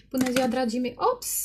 Bună ziua, dragii mei!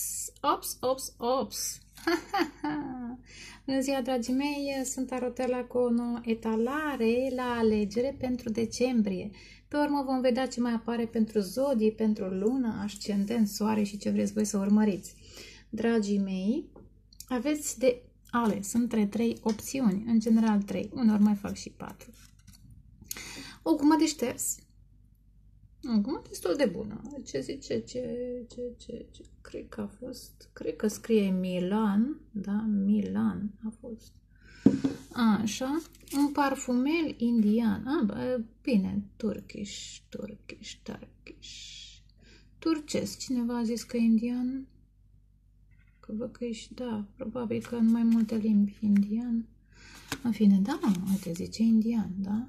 Ops! Bună ziua, dragii mei! Sunt Arotela cu o nouă etalare la alegere pentru decembrie. Pe urmă vom vedea ce mai apare pentru zodii, pentru lună, ascendent, soare și ce vreți voi să urmăriți. Dragii mei, aveți de ales între 3 opțiuni, în general 3, uneori mai fac și 4. O gumă de șters. O gumă destul de bună. Ce zice? Cred că a fost... Cred că scrie Milan. Da, Milan a fost. Așa. Un parfumel indian. Bine. Turkish. Turcesc. Cineva a zis că e indian? Că văd că ești... Da, probabil că în mai multe limbi indian. În fine, da, uite, zice indian, da?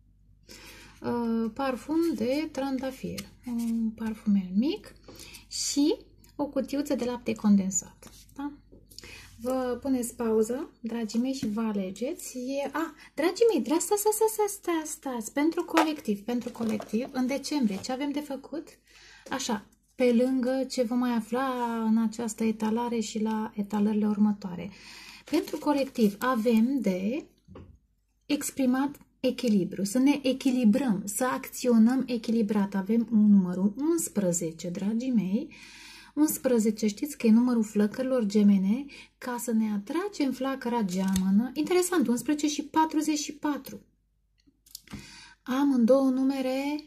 Parfum de trandafir, un parfumel mic și o cutiuță de lapte condensat. Da? Vă puneți pauză, dragii mei, și vă alegeți. Dragii mei, stați, pentru colectiv, în decembrie, ce avem de făcut? Așa, pe lângă ce vom mai afla în această etalare și la etalările următoare. Pentru colectiv avem de exprimat echilibru, să ne echilibrăm, să acționăm echilibrat. Avem un numărul 11, dragii mei. 11, știți că e numărul flăcărilor gemene, ca să ne atragem flacăra geamănă. Interesant, 11 și 44. Amândouă numere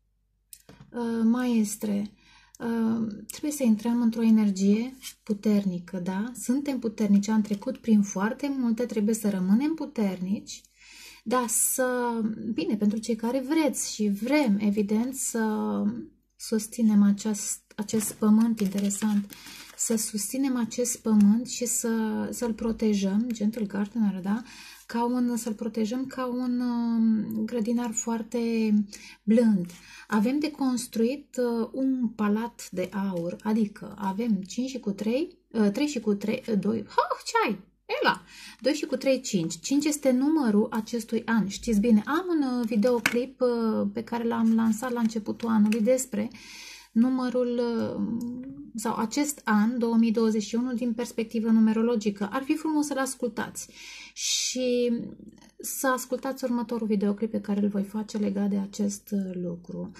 maestre. Trebuie să intrăm într-o energie puternică, da? Suntem puternici, am trecut prin foarte multe, trebuie să rămânem puternici. Da, bine, pentru cei care vreți și vrem, evident, să susținem acest pământ, interesant, să susținem acest pământ și să-l protejăm, Gentle Gardener, da? Să-l protejăm ca un grădinar foarte blând. Avem de construit un palat de aur, adică avem 5 și cu 3, 3 și cu 3, 2, ce ai? Ela, 2 și cu 3, 5. 5 este numărul acestui an. Știți bine, am un videoclip pe care l-am lansat la începutul anului despre numărul sau acest an 2021 din perspectivă numerologică. Ar fi frumos să-l ascultați și să ascultați următorul videoclip pe care îl voi face legat de acest lucru.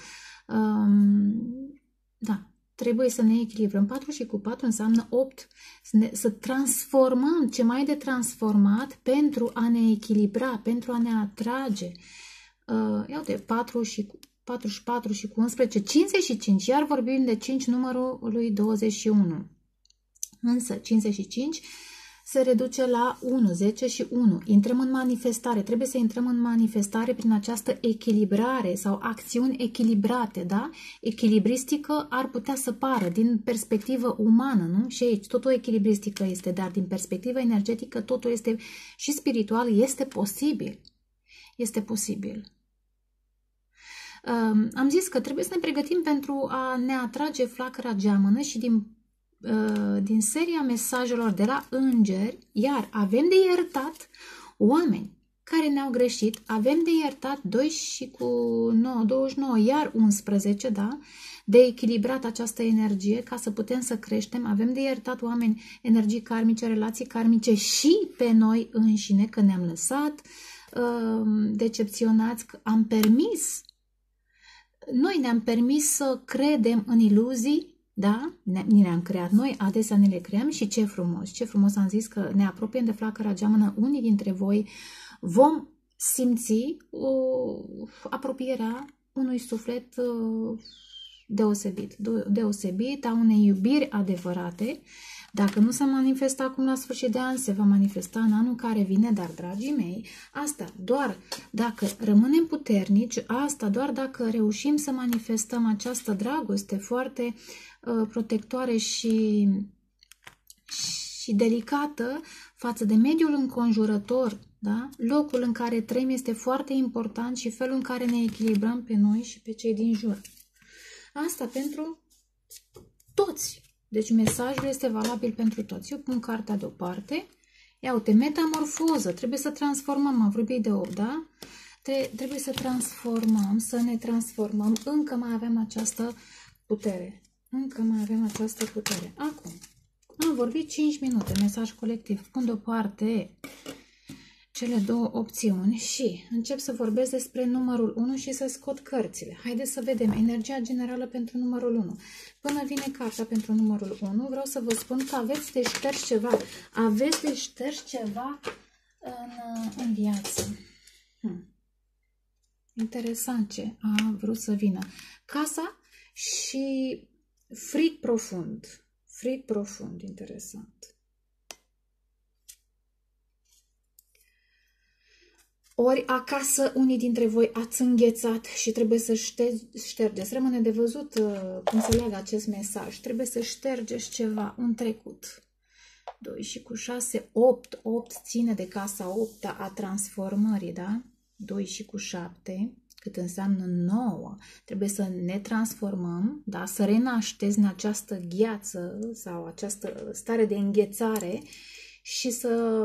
Da. Trebuie să ne echilibrăm. 4 și cu 4 înseamnă 8. Să transformăm ce mai de transformat pentru a ne echilibra, pentru a ne atrage. Iată, 4 și 4 și cu 11, 55. Iar vorbim de 5 numărul lui 21. Însă 55 se reduce la 1, 10 și 1. Intrăm în manifestare. Trebuie să intrăm în manifestare prin această echilibrare sau acțiuni echilibrate, da? Echilibristică ar putea să pară din perspectivă umană, nu? Și aici totul echilibristică este, dar din perspectivă energetică totul este și spiritual, este posibil. Este posibil. Am zis că trebuie să ne pregătim pentru a ne atrage flacăra geamănă și din seria mesajelor de la îngeri, iar avem de iertat oameni care ne-au greșit, avem de iertat 2 și cu 9, 29, iar 11, da? De echilibrat această energie ca să putem să creștem, avem de iertat oameni, energii karmice, relații karmice și pe noi înșine, că ne-am lăsat decepționați, că am permis, noi ne-am permis să credem în iluzii. Da? Ni le-am creat noi, adesea ne le creăm și ce frumos am zis că ne apropiem de flacăra geamănă. Unii dintre voi vom simți apropierea unui suflet deosebit, a unei iubiri adevărate. Dacă nu s-a manifestat acum la sfârșit de an, se va manifesta în anul care vine, dar, dragii mei, asta doar dacă rămânem puternici, asta doar dacă reușim să manifestăm această dragoste foarte protectoare și delicată față de mediul înconjurător, da? Locul în care trăim este foarte important și felul în care ne echilibrăm pe noi și pe cei din jur. Asta pentru toți. Deci mesajul este valabil pentru toți. Eu pun cartea deoparte. Ia uite, metamorfoză. Trebuie să transformăm. Am vorbit de 8, da? Trebuie să transformăm, să ne transformăm. Încă mai avem această putere. Încă mai avem această putere. Acum, am vorbit 5 minute, mesaj colectiv. Pun deoparte cele două opțiuni și încep să vorbesc despre numărul 1 și să scot cărțile. Haideți să vedem energia generală pentru numărul 1. Până vine cartea pentru numărul 1, vreau să vă spun că aveți de șters ceva. Aveți de șters ceva în viață. Interesant ce a vrut să vină. Casa și frig profund. Frig profund, interesant. Ori acasă unii dintre voi ați înghețat și trebuie să ștergeți. Rămâne de văzut cum se leagă acest mesaj. Trebuie să ștergeți ceva, un trecut. 2 și cu 6, 8. 8 ține de casa 8 a transformării, da? 2 și cu 7, cât înseamnă 9. Trebuie să ne transformăm, da? Să renașteți în această gheață sau această stare de înghețare și să...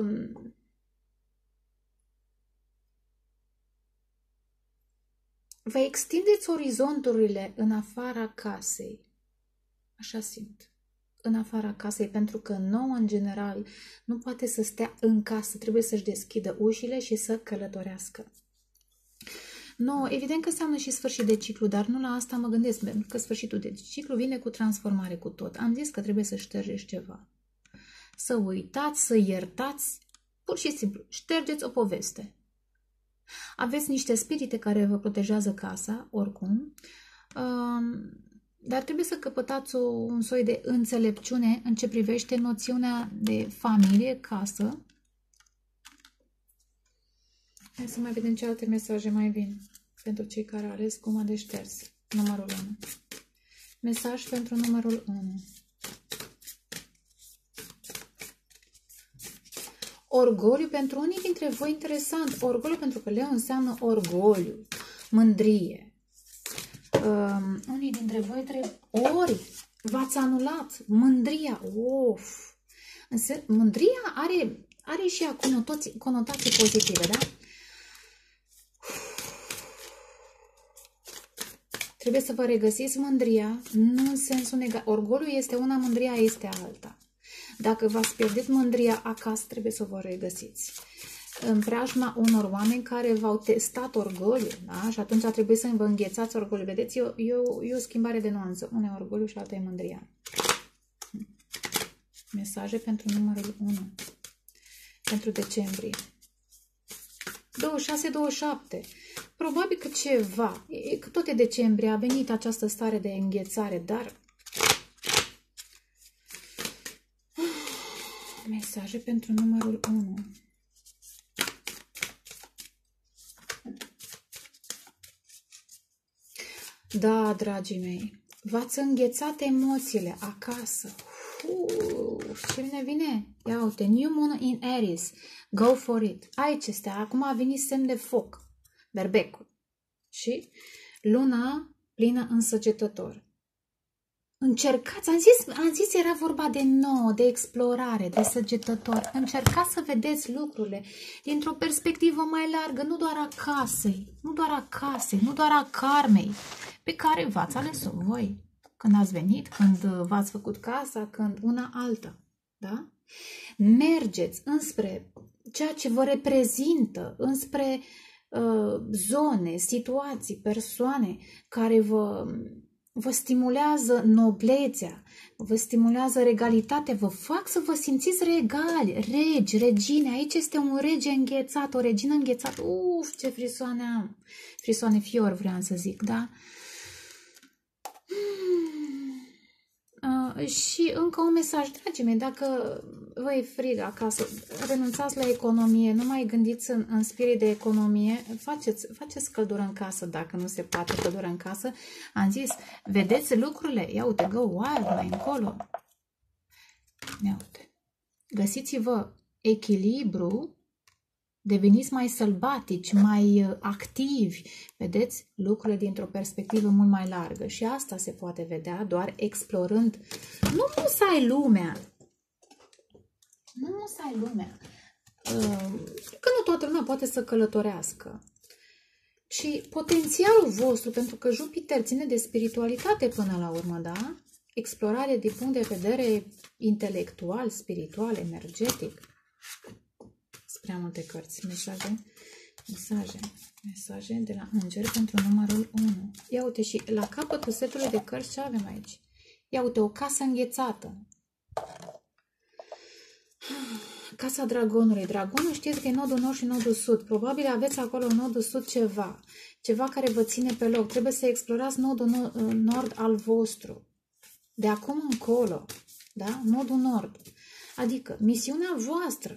vă extindeți orizonturile în afara casei. Așa simt. În afara casei, pentru că 9 în general nu poate să stea în casă, trebuie să-și deschidă ușile și să călătorească. 9, evident că înseamnă și sfârșit de ciclu, dar nu la asta mă gândesc, pentru că sfârșitul de ciclu vine cu transformare, cu tot. Am zis că trebuie să ștergeți ceva. Să uitați, să iertați, pur și simplu, ștergeți o poveste. Aveți niște spirite care vă protejează casa, oricum, dar trebuie să căpătați un soi de înțelepciune în ce privește noțiunea de familie, casă. Hai să mai vedem ce alte mesaje mai vin pentru cei care au ales guma de șters. Numărul 1. Mesaj pentru numărul 1. Orgoliu pentru unii dintre voi, interesant. Orgoliu pentru că leu înseamnă orgoliu, mândrie. Unii dintre voi ori v-ați anulat mândria. Mândria are și ea conotații pozitive, da? Trebuie să vă regăsiți mândria, nu în sensul negativ. Orgoliu este una, mândria este alta. Dacă v-ați pierdut mândria acasă, trebuie să vă regăsiți. În preajma unor oameni care v-au testat orgoliu, da? Și atunci trebuie să vă înghețați orgoliu. Vedeți, e o schimbare de nuanță. Una e orgoliu și alta e mândria. Mesaje pentru numărul 1. Pentru decembrie. 26-27. Probabil că ceva, că tot e decembrie, a venit această stare de înghețare, dar... Mesaje pentru numărul 1. Da, dragii mei, v-ați înghețat emoțiile acasă. Ce ne vine? Ia uite, New Moon in Aries. Go for it. Aici este. Acum a venit semn de foc. Berbecul. Și luna plină în Săgetător. Încercați, am zis era vorba de nou, de explorare, de Săgetător. Încercați să vedeți lucrurile dintr-o perspectivă mai largă, nu doar a casei, nu doar a karmei pe care v-ați ales-o voi. Când ați venit, când v-ați făcut casa, când una alta. Da? Mergeți înspre ceea ce vă reprezintă, înspre zone, situații, persoane care vă stimulează noblețea, vă stimulează regalitatea, vă fac să vă simțiți regali, regi, regine. Aici este un rege înghețat, o regină înghețată. Uf, ce frisoane am! Frisoane fior, vreau să zic, da? Și încă un mesaj, dragii mei, dacă vă e frig acasă, renunțați la economie, nu mai gândiți în spirit de economie, faceți căldură în casă, dacă nu se poate căldură în casă. Am zis, vedeți lucrurile, ia uite, go wild, mai încolo. Ia uite, găsiți-vă echilibru, deveniți mai sălbatici, mai activi, vedeți lucrurile dintr-o perspectivă mult mai largă. Și asta se poate vedea doar explorând, nu să ai lumea, că nu toată lumea poate să călătorească, ci potențialul vostru, pentru că Jupiter ține de spiritualitate până la urmă, da? explorare din punct de vedere intelectual, spiritual, energetic. Spre multe cărți. Mesaje de la îngeri pentru numărul 1. Ia uite, și la capătul setului de cărți ce avem aici? Ia uite, o casă înghețată. Casa dragonului. Dragonul știți că e nodul nord și nodul sud. Probabil aveți acolo nodul sud ceva care vă ține pe loc. Trebuie să explorați nodul nord al vostru. De acum încolo, da? Nodul nord. Adică misiunea voastră.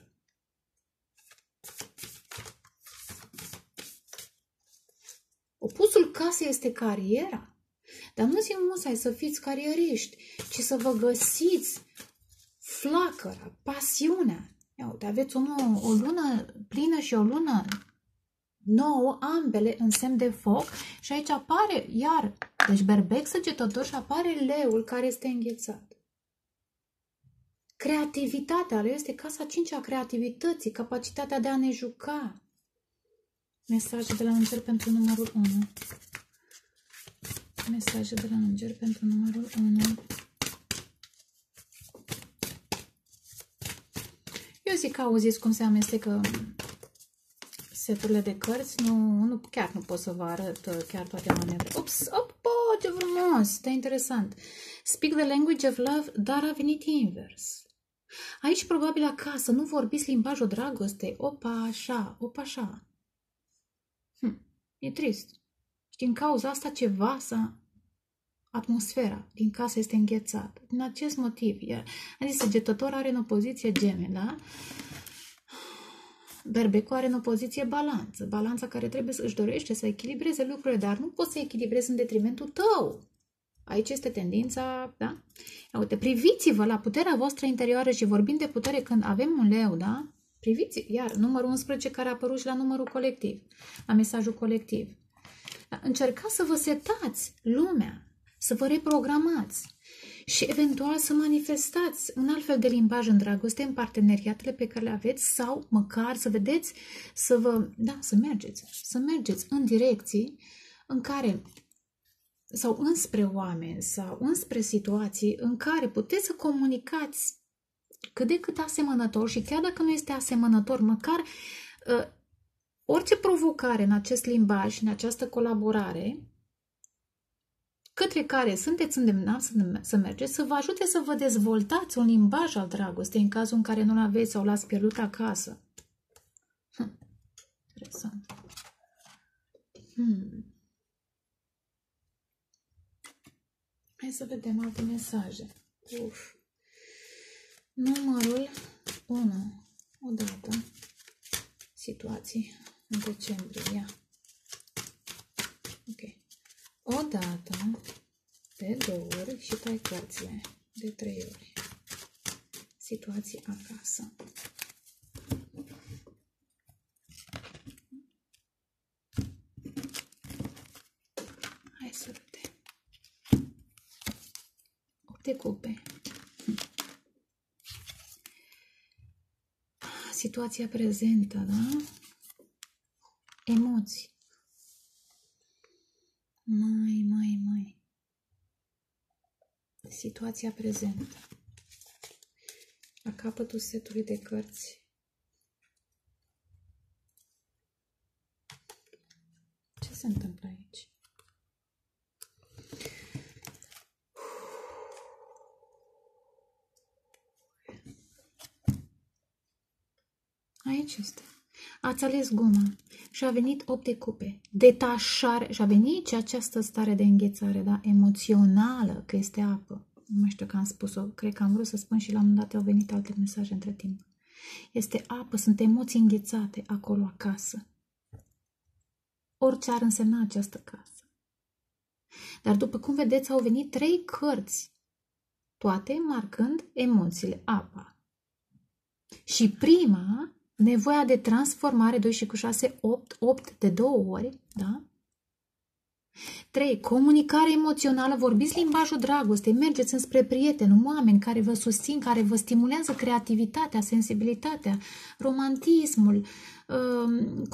Opusul casei este cariera. Dar nu zic musai să fiți carieriști, ci să vă găsiți flacăra, pasiunea. Ia uite, aveți o lună plină și o lună nouă, ambele în semn de foc și aici apare iar, deci berbec săgetător și apare leul care este înghețat. Creativitatea, leu este casa 5 a creativității, capacitatea de a ne juca. Mesaje de la înger pentru numărul 1. Mesaje de la înger pentru numărul 1. Eu zic că auziți cum se amestecă seturile de cărți. Chiar nu pot să vă arăt chiar toate manevrele. Ups, ce frumos, este interesant. Speak the language of love, dar a venit invers. Aici probabil acasă nu vorbiți limbajul dragostei. Opa, așa. E trist. Și din cauza asta atmosfera din casă este înghețată. Din acest motiv. Adică săgetător are în opoziție Gemeni, da? Berbecul are în opoziție balanță. Balanța care își dorește să echilibreze lucrurile, dar nu poți să echilibrezi în detrimentul tău. Aici este tendința, da? Uite, priviți-vă la puterea voastră interioară și vorbim de putere când avem un leu, da? Priviți, iar numărul 11 care a apărut și la numărul colectiv, la mesajul colectiv. Încercați să vă setați lumea, să vă reprogramați și eventual să manifestați un alt fel de limbaj în dragoste, în parteneriatele pe care le aveți sau măcar să vedeți, să mergeți în direcții în care sau înspre oameni sau înspre situații în care puteți să comunicați cât de cât asemănător și chiar dacă nu este asemănător, măcar orice provocare în acest limbaj, în această colaborare, către care sunteți îndemnați să mergeți, să vă ajute să vă dezvoltați un limbaj al dragostei în cazul în care nu-l aveți sau l-ați pierdut acasă. Interesant. Hai să vedem alte mesaje. Numărul 1. Odată. Situații în decembrie. Ia. Ok. Odată, de 2 ori și tai cărțile. De 3 ori. Situații acasă. Hai să vedem. 8 de cupe. Situația prezentă, da? Emoții. Mai. Situația prezentă. La capătul setului de cărți. Ce se întâmplă aici? Aici este. Ați ales guma și a venit 8 de cupe. Detașare. Și a venit și această stare de înghețare, da? Emoțională, că este apă. Nu mai știu că am spus-o. Cred că am vrut să spun și la un moment dat au venit alte mesaje între timp. Este apă, sunt emoții înghețate acolo acasă. Orice ar însemna această casă. Dar după cum vedeți, au venit 3 cărți. Toate marcând emoțiile, apa. Și prima, nevoia de transformare, 2 și cu 6, 8 de 2 ori, da? 3. Comunicare emoțională, vorbiți limbajul dragostei, mergeți înspre prieteni, oameni care vă susțin, care vă stimulează creativitatea, sensibilitatea, romantismul,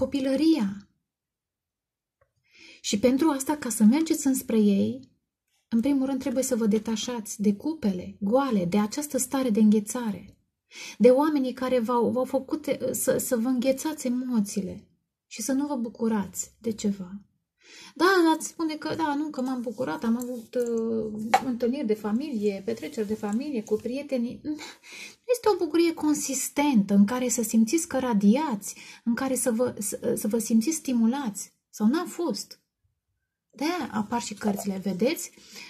copilăria. Și pentru asta, ca să mergeți înspre ei, în primul rând trebuie să vă detașați de cupele goale, de această stare de înghețare, de oamenii care v-au făcut să vă înghețați emoțiile și să nu vă bucurați de ceva. Da, ați spune că da, nu, că m-am bucurat, am avut întâlniri de familie, petreceri de familie cu prietenii. Nu este o bucurie consistentă în care să simțiți că radiați, în care să vă simțiți stimulați. Sau n-a fost. De-aia apar și cărțile, vedeți?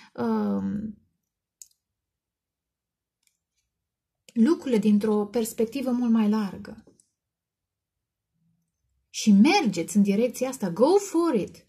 Lucrurile dintr-o perspectivă mult mai largă. Și mergeți în direcția asta. Go for it!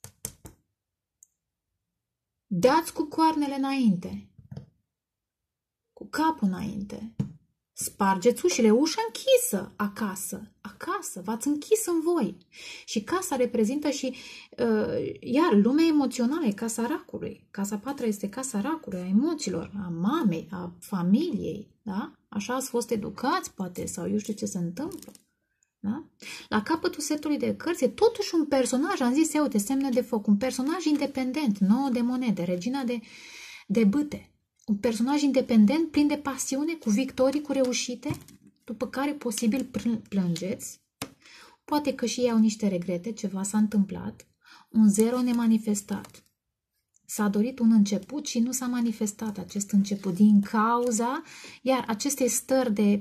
Dați cu coarnele înainte. Cu capul înainte. Spargeți ușile, ușa închisă acasă. Acasă, v-ați închis în voi. Și casa reprezintă și, iar, lumea emoțională e casa racului. Casa 4 este casa racului, a emoțiilor, a mamei, a familiei. Da? Așa ați fost educați, poate, sau eu știu ce se întâmplă. Da? La capătul setului de cărți e totuși un personaj, am zis, uite, semne de foc, un personaj independent, 9 de monede, regina de bâte. Un personaj independent, plin de pasiune, cu victorii, cu reușite, după care posibil plângeți. Poate că și ei au niște regrete, ceva s-a întâmplat. Un 0 nemanifestat. S-a dorit un început și nu s-a manifestat acest început din cauza, iar aceste stări de...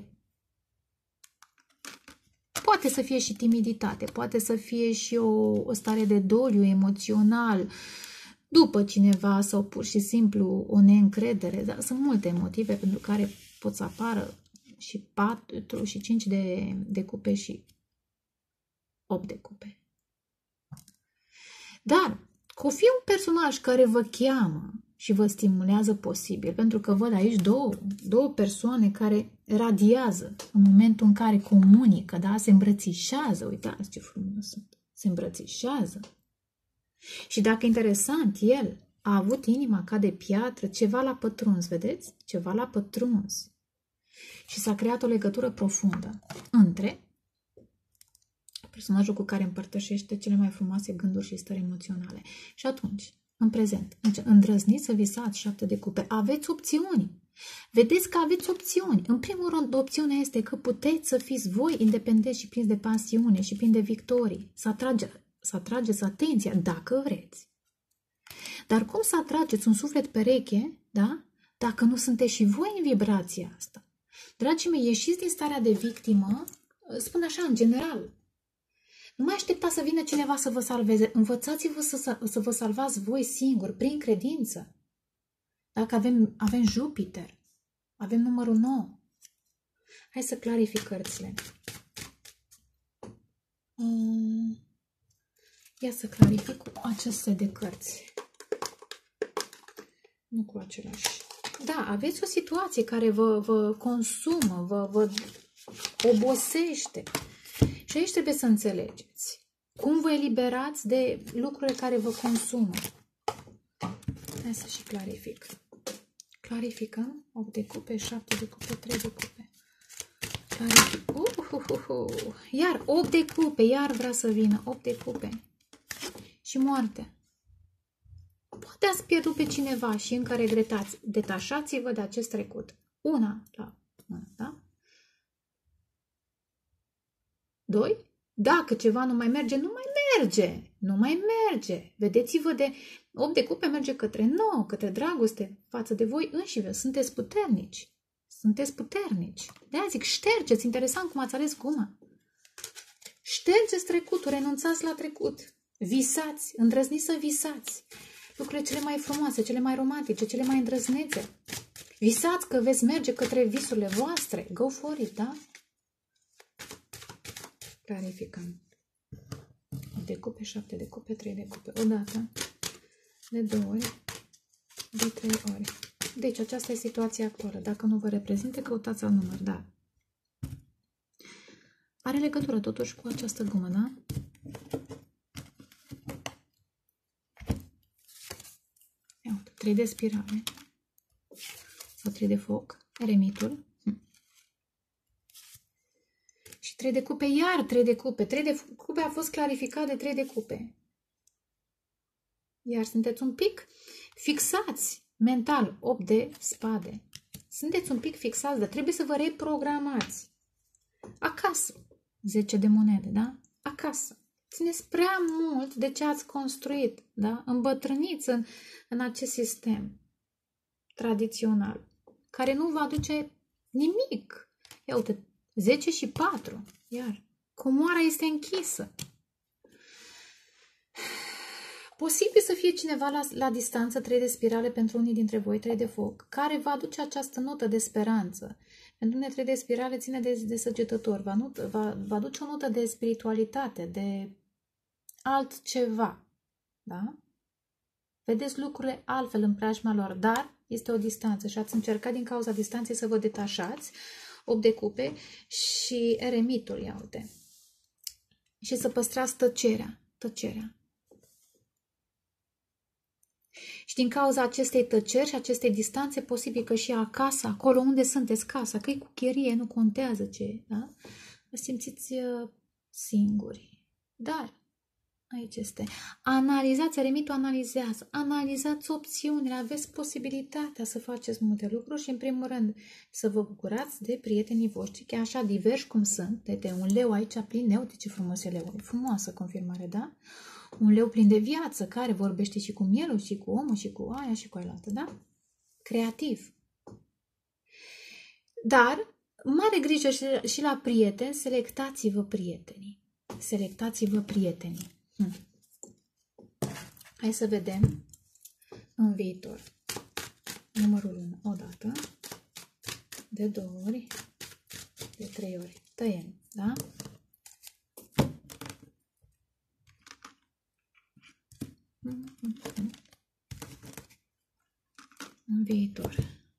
Poate să fie și timiditate, poate să fie și o stare de doliu emoțional, după cineva sau pur și simplu o neîncredere, dar sunt multe motive pentru care pot să apară și 4 și 5 de cupe și 8 de cupe. Dar că o fi un personaj care vă cheamă și vă stimulează posibil, pentru că văd aici două persoane care radiază în momentul în care comunică, da? Se îmbrățișează, uitați ce frumos sunt, se îmbrățișează. Și dacă interesant, el a avut inima ca de piatră, ceva l-a pătruns, vedeți? Ceva l-a pătruns. Și s-a creat o legătură profundă între personajul cu care împărtășește cele mai frumoase gânduri și stări emoționale. Și atunci, în prezent, îndrăzniți să visați 7 de cupe. Aveți opțiuni. Vedeți că aveți opțiuni. În primul rând, opțiunea este că puteți să fiți voi independenți și plini de pasiune și plini de victorii. Să atrageți atenția dacă vreți. Dar cum să atrageți un suflet pereche, da? Dacă nu sunteți și voi în vibrația asta? Dragii mei, ieșiți din starea de victimă, spun așa, în general. Nu mai așteptați să vină cineva să vă salveze. Învățați-vă să vă salvați voi singuri, prin credință. Dacă avem Jupiter, avem numărul 9. Hai să clarific cărțile. Ia să clarific cu acest set de cărți. Nu cu același. Da, aveți o situație care vă consumă, vă obosește. Și aici trebuie să înțelegeți cum vă eliberați de lucrurile care vă consumă. Hai să și clarific. Clarificăm 8 de cupe, 7 de cupe, 3 de cupe. Clarific. Iar 8 de cupe, iar vrea să vină 8 de cupe. Și moartea. Poate ați pierdut pe cineva și încă regretați. Detașați-vă de acest trecut. Una la mână, da? 2. Dacă ceva nu mai merge, nu mai merge. Nu mai merge. Vedeți-vă de 8 de cupe merge către 9, către dragoste față de voi înșivă. Sunteți puternici. Sunteți puternici. De-aia zic, ștergeți. Interesant cum ați ales guma. Ștergeți trecutul, renunțați la trecut. Visați, îndrăzniți să visați. Lucrurile cele mai frumoase, cele mai romantice, cele mai îndrăznețe. Visați că veți merge către visurile voastre. Go for it, da? Clarificăm. De cupe, 7 de cupe, 3 de cupe. O dată, de 2 ori, de 3 ori. Deci aceasta e situația actuală. Dacă nu vă reprezinte, căutați alt număr, da. Are legătură totuși cu această gumă, da? Ia uite, 3 de spirale. Sau 3 de foc. Eremitul. Și 3 de cupe, iar 3 de cupe. 3 de cupe a fost clarificat de 3 de cupe. Iar sunteți un pic Fixați mental, 8 de spade. Sunteți un pic fixați, dar trebuie să vă reprogramați. Acasă, 10 de monede, da? Acasă. Țineți prea mult de ce ați construit, da? Îmbătrâniți în acest sistem tradițional, care nu vă aduce nimic. Ia uite, 10 și 4, iar comoara este închisă. Posibil să fie cineva la distanță, 3 de spirale pentru unii dintre voi, 3 de foc, care va aduce această notă de speranță. Pentru mine 3 de spirale ține de săgetător, va aduce o notă de spiritualitate, de altceva. Da? Vedeți lucrurile altfel în preajma lor, dar este o distanță și ați încercat din cauza distanței să vă detașați, 8 de cupe și eremitul, ia uite. Și să păstrați tăcerea. Și din cauza acestei tăceri și acestei distanțe, posibil că și acasă, acolo unde sunteți, casa, că e cu chirie, nu contează ce e, da? Vă simțiți singuri. Dar, aici este, analizați, eremitul analizează, analizați opțiunile, aveți posibilitatea să faceți multe lucruri și, în primul rând, să vă bucurați de prietenii voștri, chiar așa diversi cum sunt, de un leu aici plin, uite ce frumos e leu, e frumoasă confirmare, da? Un leu plin de viață, care vorbește și cu mielul, și cu omul, și cu aia, și cu ailaltă, da? Creativ. Dar, mare grijă și la prieteni, selectați-vă prietenii. Selectați-vă prietenii. Hai să vedem în viitor. Numărul 1, o dată, de 2 ori, de 3 ori. Tăiem, da? În viitor.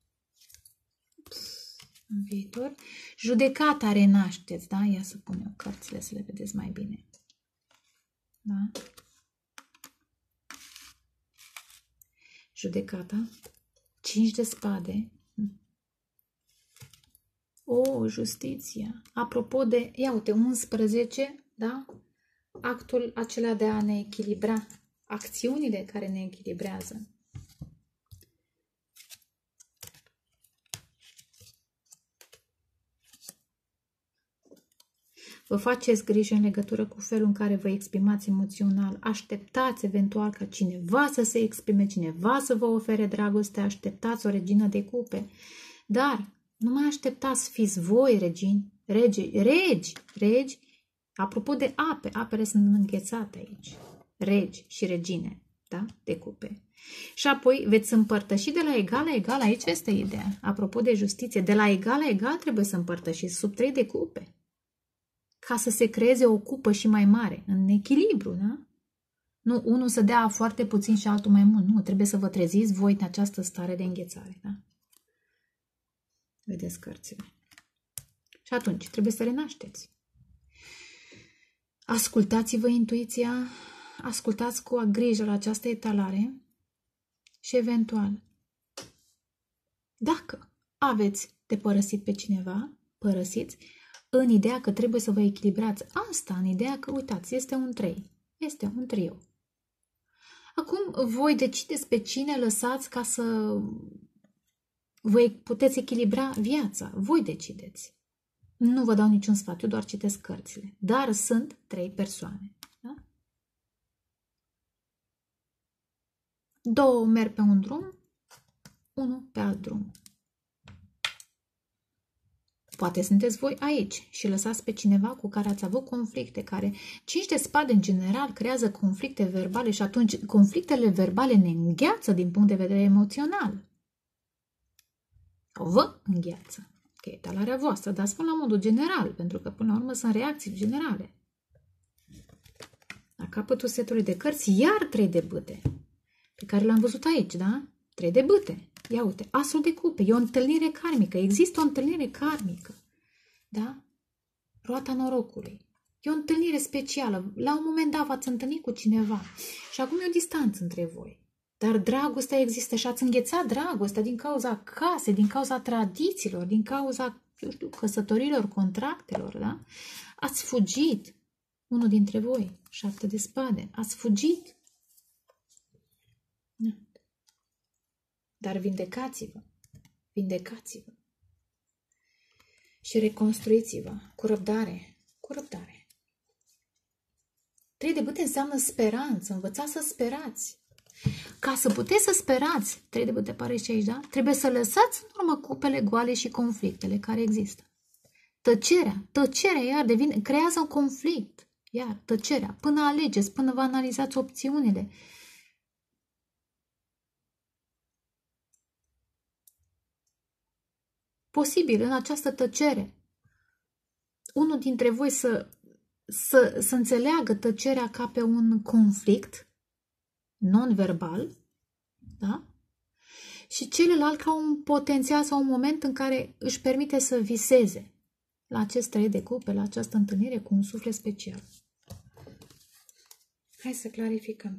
În viitor. Judecata renașteți, da? Ia să pun eu cărțile să le vedeți mai bine. Da? Judecata. 5 de spade. O, justiția. Apropo de, ia uite, 11, da? Actul acela de a ne echilibra. Acțiunile care ne echilibrează. Vă faceți grijă în legătură cu felul în care vă exprimați emoțional. Așteptați eventual ca cineva să se exprime, cineva să vă ofere dragoste. Așteptați o regină de cupe. Dar nu mai așteptați, fiți voi regini, regi. Apropo de ape, apele sunt înghețate aici. Regi și regine, da? De cupe. Și apoi veți împărtăși de la egal la egal. Aici este ideea. Apropo de justiție, de la egal la egal trebuie să împărtășiți sub 3 de cupe. Ca să se creeze o cupă și mai mare, în echilibru, da? Nu, unul să dea foarte puțin și altul mai mult. Nu, trebuie să vă treziți voi în această stare de înghețare, da? Vedeți cărțile. Și atunci, trebuie să renașteți. Ascultați-vă intuiția, ascultați cu grijă la această etalare și eventual, dacă aveți de părăsit pe cineva, părăsiți, în ideea că trebuie să vă echilibrați. Asta, în ideea că, uitați, este un 3. Este un trio. Acum, voi decideți pe cine lăsați ca să vă puteți echilibra viața. Voi decideți. Nu vă dau niciun sfat, eu doar citesc cărțile. Dar sunt 3 persoane. Da? 2 merg pe un drum, 1 pe alt drum. Poate sunteți voi aici și lăsați pe cineva cu care ați avut conflicte, care 5 de spade în general creează conflicte verbale și atunci conflictele verbale ne îngheață din punct de vedere emoțional. Vă îngheață. Că e talarea voastră, dar spun la modul general, pentru că până la urmă sunt reacții generale. La capătul setului de cărți, iar 3 de bâte, pe care l-am văzut aici, da? 3 de bâte. Ia uite, asul de cupe, e o întâlnire karmică, există o întâlnire karmică, da? Roata norocului. E o întâlnire specială, la un moment dat v-ați întâlnit cu cineva și acum e o distanță între voi. Dar dragostea există și ați înghețat dragostea din cauza casei, din cauza tradițiilor, din cauza, eu știu, căsătorilor, contractelor, da? Ați fugit, unul dintre voi, 7 de spade, ați fugit. Da. Dar vindecați-vă. Vindecați-vă. Și reconstruiți-vă cu răbdare. Cu răbdare. 3 de bâte înseamnă speranță. Învățați să sperați. Ca să puteți să sperați, 3 de bâte apare și aici, da? Trebuie să lăsați în urmă cupele goale și conflictele care există. Tăcerea iar creează un conflict. Iar tăcerea, până alegeți, până vă analizați opțiunile. Posibil în această tăcere unul dintre voi să înțeleagă tăcerea ca pe un conflict non-verbal, da? Și celălalt ca un potențial sau un moment în care își permite să viseze la acest 3 de cupe, la această întâlnire cu un suflet special. Hai să clarificăm.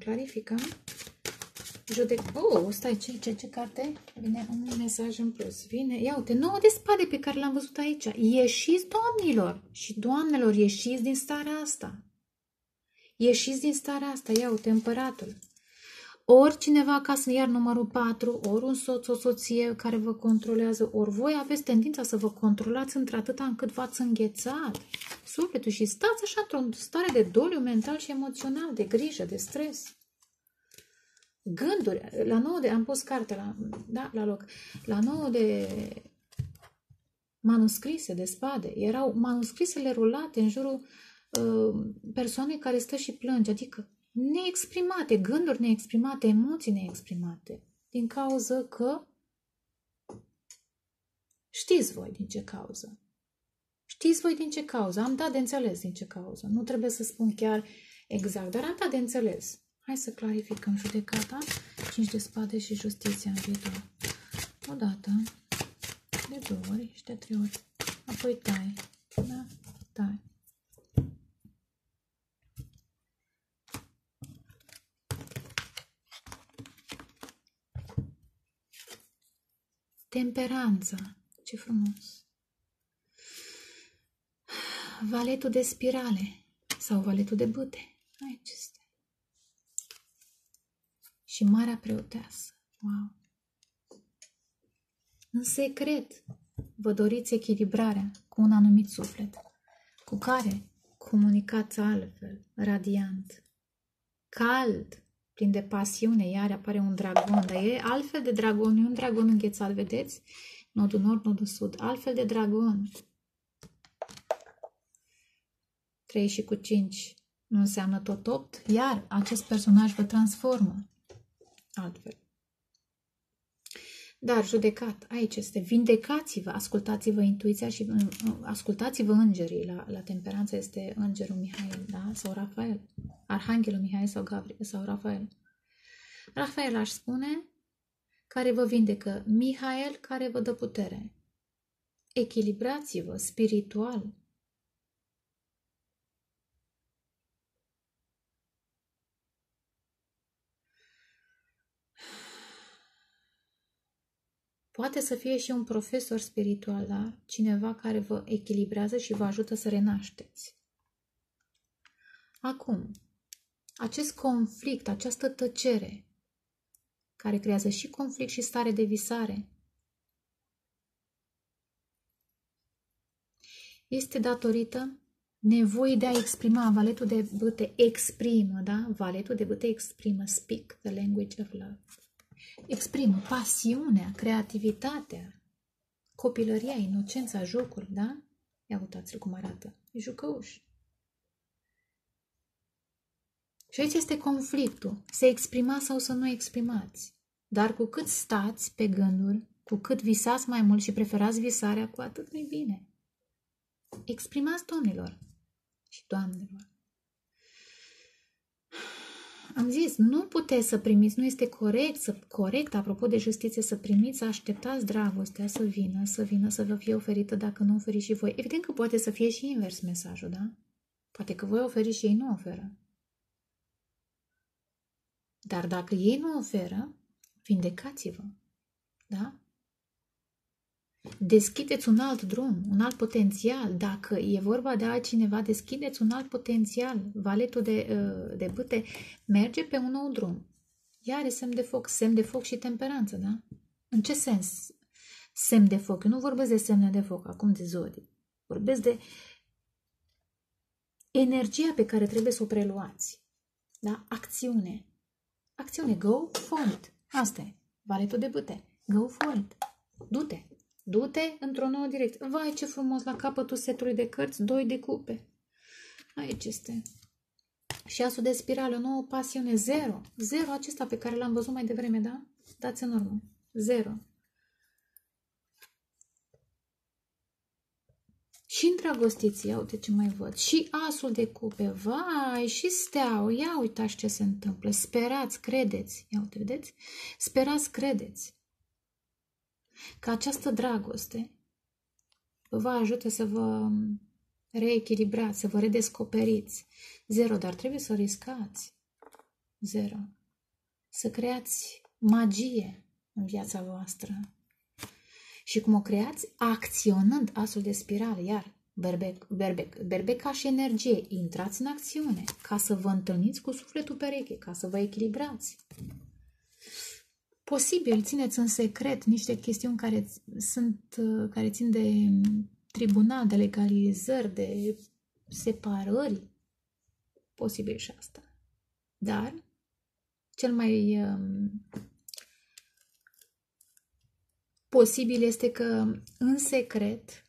Stai, ce carte? Vine un mesaj în plus. Vine, ia uite, 9 de spade pe care l-am văzut aici. Ieșiți, domnilor și doamnelor, ieșiți din starea asta. Ieșiți din starea asta, ia uite, împăratul. Ori cineva acasă, iar numărul 4, ori un soț, o soție care vă controlează, ori voi aveți tendința să vă controlați într-atâta încât v-ați înghețat sufletul și stați așa într-o stare de doliu mental și emoțional, de grijă, de stres. Gânduri, la 9 de, am pus cartea la loc, la 9 de manuscrise de spade, erau manuscrisele rulate în jurul persoanei care stă și plânge, adică neexprimate, gânduri neexprimate, emoții neexprimate, din cauza că știți voi din ce cauză. Știți voi din ce cauză, am dat de înțeles din ce cauză, nu trebuie să spun chiar exact, dar am dat de înțeles. Hai să clarificăm judecata, 5 de spade și justiția în viitor. O dată, de 2 ori și de 3 ori. Apoi tai. Da? Tai. Temperanța. Ce frumos. Valetul de spirale sau valetul de bâte. Aici este. Și Marea Preoteasă. Wow! În secret vă doriți echilibrarea cu un anumit suflet, cu care comunicați altfel, radiant, cald, plin de pasiune, iar apare un dragon, dar e altfel de dragon, e un dragon înghețat, vedeți? Nodul nord, nodul sud, altfel de dragon. 3 și cu 5 nu înseamnă tot 8, iar acest personaj vă transformă altfel. Dar judecat, aici este, vindecați-vă, ascultați-vă intuiția și ascultați-vă îngerii. La temperanță este îngerul Mihail, da? Sau Rafael. Arhanghelul Mihail sau Gabriel sau Rafael. Rafael aș spune, care vă vindecă, Mihail care vă dă putere. Echilibrați-vă spiritual. Poate să fie și un profesor spiritual, da? Cineva care vă echilibrează și vă ajută să renașteți. Acum, acest conflict, această tăcere, care creează și conflict și stare de visare, este datorită nevoii de a exprima. Valetul de bâte exprimă, da? Valetul de bâte exprimă, speak the language of love. Exprimă pasiunea, creativitatea, copilăria, inocența, jocul, da? Ia uitați-l cum arată. E jucăuș. Și aici este conflictul. Să exprimați sau să nu exprimați. Dar cu cât stați pe gânduri, cu cât visați mai mult și preferați visarea, cu atât mai bine. Exprimați, domnilor și doamnelor. Am zis, nu puteți să primiți, nu este corect, apropo de justiție, să primiți, să așteptați dragostea să vină, să vă fie oferită dacă nu oferiți și voi. Evident că poate să fie și invers mesajul, da? Poate că voi oferiți și ei nu oferă. Dar dacă ei nu oferă, vindecați-vă, da? Deschideți un alt drum, un alt potențial. Dacă e vorba de altcineva, deschideți un alt potențial. Valetul de bâte merge pe un nou drum. Iar e semn de foc și temperanță, da? În ce sens semn de foc? Eu nu vorbesc de semne de foc, acum de zodii. Vorbesc de energia pe care trebuie să o preluați. Da? Acțiune. Acțiune. Go for it. Asta e. Valetul de bâte. Go for it. Du-te. Du-te într-o nouă direcție. Vai, ce frumos, la capătul setului de cărți, 2 de cupe. Aici este. Și asul de spirală, o nouă pasiune, 0. 0 acesta pe care l-am văzut mai devreme, da? Dați în urmă. 0. Și îndrăgostiți, ia uite ce mai văd. Și asul de cupe, vai, și steaua, ia uitați ce se întâmplă. Sperați, credeți, ia uite, vedeți? Sperați, credeți că această dragoste vă ajută să vă reechilibrați, să vă redescoperiți. 0, dar trebuie să riscați. 0. Să creați magie în viața voastră. Și cum o creați? Acționând asul de spirală, iar berbec ca și energie. Intrați în acțiune ca să vă întâlniți cu sufletul pereche, ca să vă echilibrați. Posibil țineți în secret niște chestiuni care țin de tribunal, de legalizări, de separări. Posibil și asta. Dar cel mai posibil este că în secret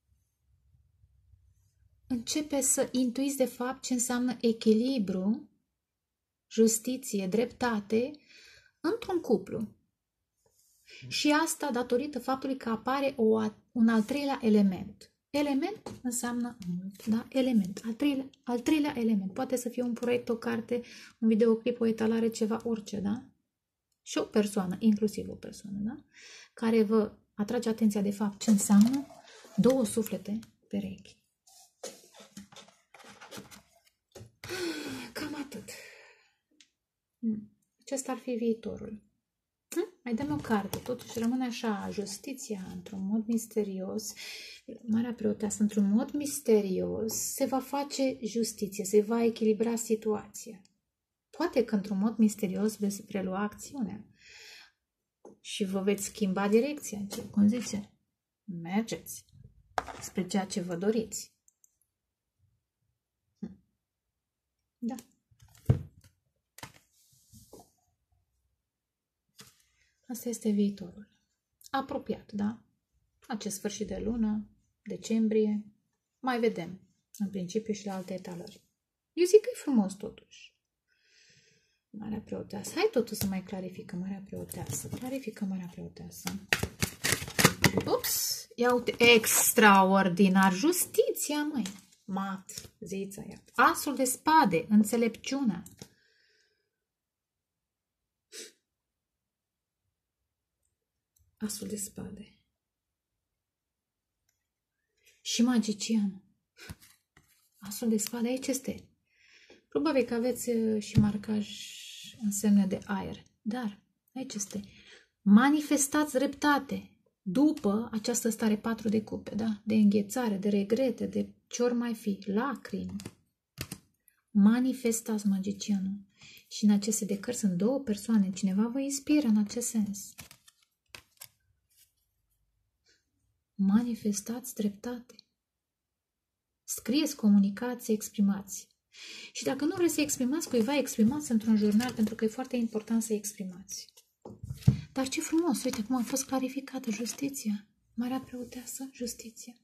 începe să intuiți de fapt ce înseamnă echilibru, justiție, dreptate într-un cuplu. Și asta datorită faptului că apare un al treilea element. Element înseamnă mult, da? Element. Al treilea element. Poate să fie un proiect, o carte, un videoclip, o etalare, ceva, orice, da? Și o persoană, inclusiv o persoană, da? Care vă atrage atenția de fapt ce înseamnă 2 suflete perechi. Cam atât. Acesta ar fi viitorul. Mai dăm o carte, totuși rămâne așa, justiția într-un mod misterios, Marea Preoteasă într-un mod misterios, se va face justiție, se va echilibra situația. Poate că într-un mod misterios veți prelua acțiunea și vă veți schimba direcția, cum zice, mergeți spre ceea ce vă doriți. Da. Asta este viitorul. Apropiat, da? Acest sfârșit de lună, decembrie, mai vedem, în principiu și la alte etalări. Eu zic că e frumos totuși. Marea Preoteasă. Hai totuși să mai clarificăm Marea Preoteasă. Clarificăm Marea Preoteasă. Ups! Ia uite, extraordinar! Justiția, măi! Mat, zița, ia. Asul de spade, înțelepciunea. Asul de spade. Și magician. Asul de spade aici este. Probabil că aveți și marcaj în semne de aer. Dar aici este. Manifestați dreptate după această stare 4 de cupe, da? De înghețare, de regrete, de ce ori mai fi, lacrimi. Manifestați, magicianul. Și în aceste decări sunt 2 persoane. Cineva vă inspiră în acest sens. Manifestați dreptate. Scrieți, comunicați, exprimați. Și dacă nu vreți să exprimați cuiva, exprimați într-un jurnal, pentru că e foarte important să exprimați. Dar ce frumos, uite cum a fost clarificată justiția. Marea Preoteasă, justiția.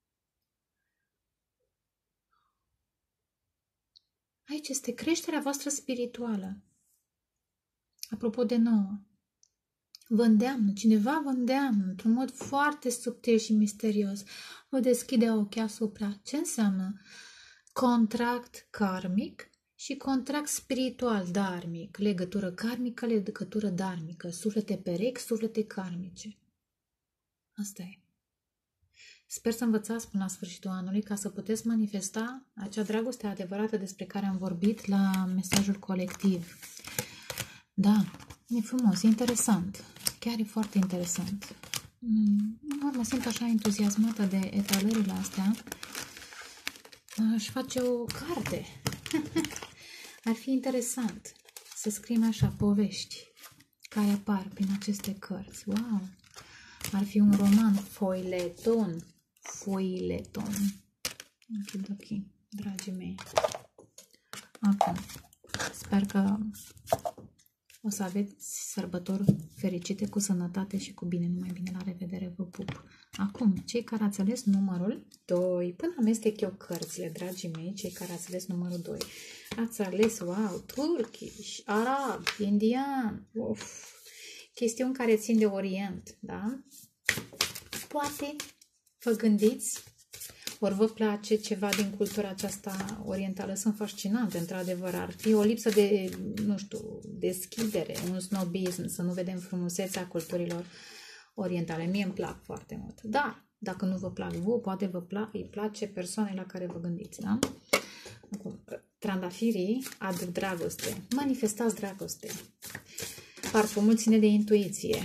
Aici este creșterea voastră spirituală. Apropo de nouă. Vă îndeamnă, cineva vă îndeamnă într-un mod foarte subtil și misterios. Vă deschide ochii asupra. Ce înseamnă contract karmic și contract spiritual dharmic? Legătură karmică, legătură dharmică. Suflete perechi, suflete karmice. Asta e. Sper să învățați până la sfârșitul anului ca să puteți manifesta acea dragoste adevărată despre care am vorbit la mesajul colectiv. Da, e frumos, e interesant. Chiar e foarte interesant. Mă simt așa entuziasmată de etalările astea. Aș face o carte. Ar fi interesant să scriem așa povești. care apar prin aceste cărți. Wow! Ar fi un roman, foileton. Foileton. Ok, dragii mei. Acum, sper că o să aveți sărbători fericite, cu sănătate și cu bine. Numai bine, la revedere, vă pup. Acum, cei care ați ales numărul 2, până amestec eu cărțile, dragii mei, cei care ați ales numărul 2, ați ales, wow, turkish, arab, indian, chestiuni care țin de Orient, da? Poate vă gândiți, ori vă place ceva din cultura aceasta orientală, sunt fascinante, într-adevăr, ar fi o lipsă de, nu știu, deschidere, un snobism, să nu vedem frumusețea culturilor orientale. Mie îmi plac foarte mult, dar dacă nu vă plac vouă, poate îi place persoanei la care vă gândiți, da? Acum, trandafirii aduc dragoste, manifestați dragoste, parfumul ține de intuiție,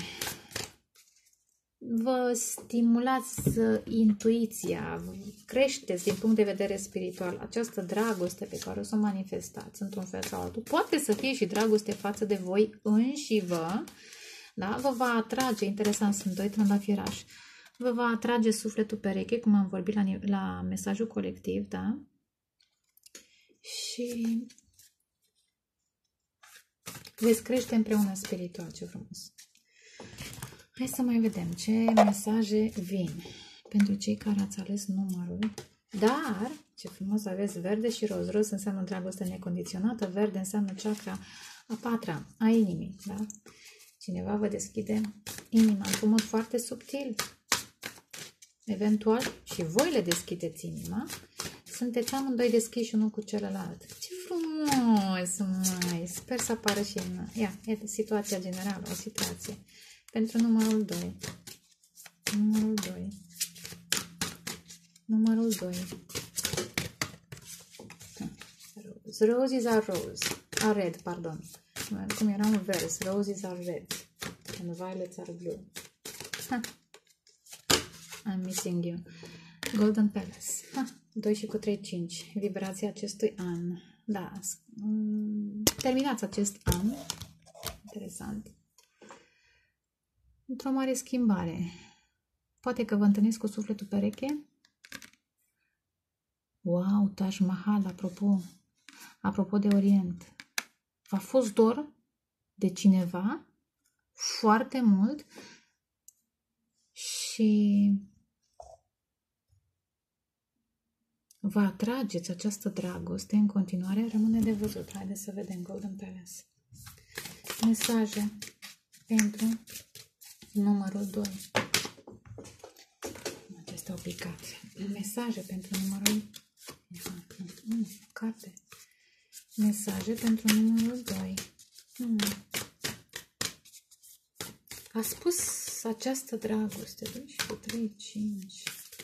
vă stimulați intuiția, creșteți din punct de vedere spiritual. Această dragoste pe care o să o manifestați într-un fel sau altul, poate să fie și dragoste față de voi înșivă, da? Vă va atrage, interesant, sunt 2 trandafirași, vă va atrage sufletul pereche, cum am vorbit la mesajul colectiv, da? Și veți crește împreună spiritual, ce frumos! Hai să mai vedem ce mesaje vin pentru cei care ați ales numărul. Dar, ce frumos aveți verde și roz. Roz înseamnă dragoste necondiționată, verde înseamnă chakra a 4-a, a inimii. Da? Cineva vă deschide inima într-un mod foarte subtil. Eventual și voi le deschideți inima. Sunteți amândoi deschiși unul cu celălalt. Ce frumos, mai! Sper să apară și în... e situația generală, o situație. Pentru numărul 2. Numărul 2. Numărul 2. Roses are rose. Are red, pardon. Cum era un vers. Roses are red. And violets are blue. I'm missing you. Golden Palace. 2 și cu 3, 5. Vibrația acestui an. Da. Terminați acest an. Interesant. Într-o mare schimbare. Poate că vă întâlniți cu sufletul pereche. Wow, Taj Mahal, apropo de Orient. V-a fost dor de cineva foarte mult și vă atrageți această dragoste în continuare. Rămâne de văzut. Haideți să vedem Golden Palace. Mesaje pentru numărul 2. Acesta au picat. Mesaje pentru numărul... Carte. Mesaje pentru numărul 2. A spus această dragoste. 2 și cu 3, 5.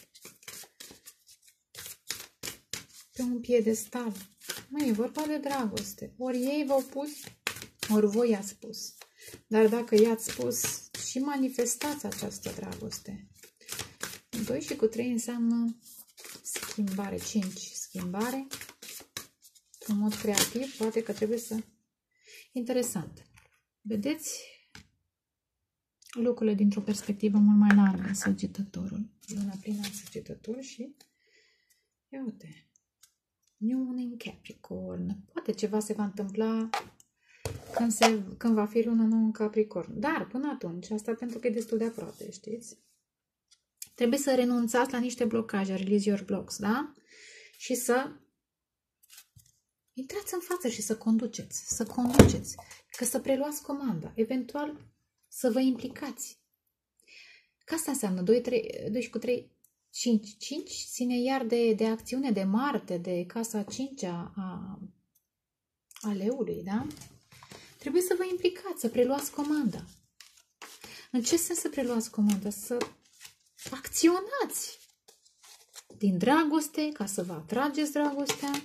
Pe un piedestal. Măi, e vorba de dragoste. Ori ei v-au pus, ori voi i-ați spus. Dar dacă i-ați spus, și manifestați această dragoste. 2 și cu 3 înseamnă schimbare. 5, schimbare. În mod creativ, poate că trebuie să... Interesant. Vedeți lucrurile dintr-o perspectivă mult mai largă, Săgetătorul. Luna plină în Săgetător și... Ia uite. New Moon in Capricorn. Poate ceva se va întâmpla când va fi luna nouă în Capricorn. Dar până atunci, asta pentru că e destul de aproape, știți? Trebuie să renunțați la niște blocaje, release your blocks, da? Și să intrați în față și să conduceți, că să preluați comanda, eventual să vă implicați. Că asta înseamnă 2 și cu 3, 5. 5 ține iar de acțiune, de Marte, de casa 5-a a leului, da? Trebuie să vă implicați, să preluați comanda. În ce sens să preluați comanda? Să acționați din dragoste, ca să vă atrageți dragostea.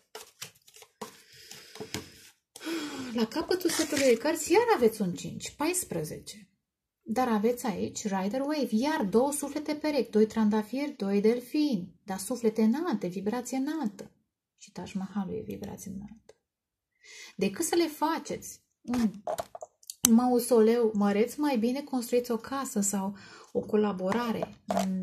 La capătul setului de cărți iar aveți un 5, 14. Dar aveți aici Rider Wave, iar 2 suflete perechi, 2 trandafiri, 2 delfini, dar suflete înalte, vibrație înaltă. Și Taj Mahalul e vibrație înaltă. Decât să le faceți un mausoleu măreț, mai bine construiți o casă sau o colaborare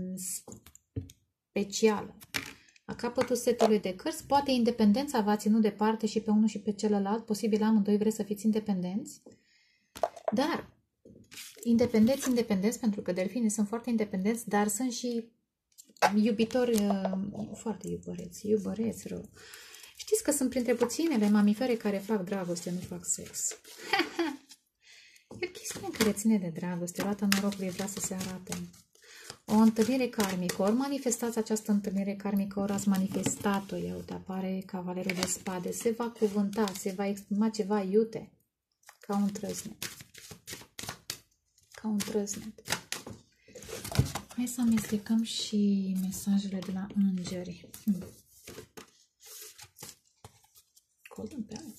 specială. La capătul setului de cărți, poate independența v-a ținut departe și pe unul și pe celălalt, posibil amândoi vreți să fiți independenți, dar independenți, pentru că delfinii sunt foarte independenți, dar sunt și iubitori, foarte iubăreți rău. Știți că sunt printre puținele mamifere care fac dragoste, nu fac sex. E o chestiune care ține de dragoste, roata norocului vrea să se arate. O întâlnire karmică, ori manifestați această întâlnire karmică, ori ați manifestat-o, ia uite, apare cavalerul de spade, se va cuvânta, se va exprima ceva iute, ca un trăsnet. Ca un trăsnet. Hai să amestecăm și mesajele de la îngeri. Golden Palace.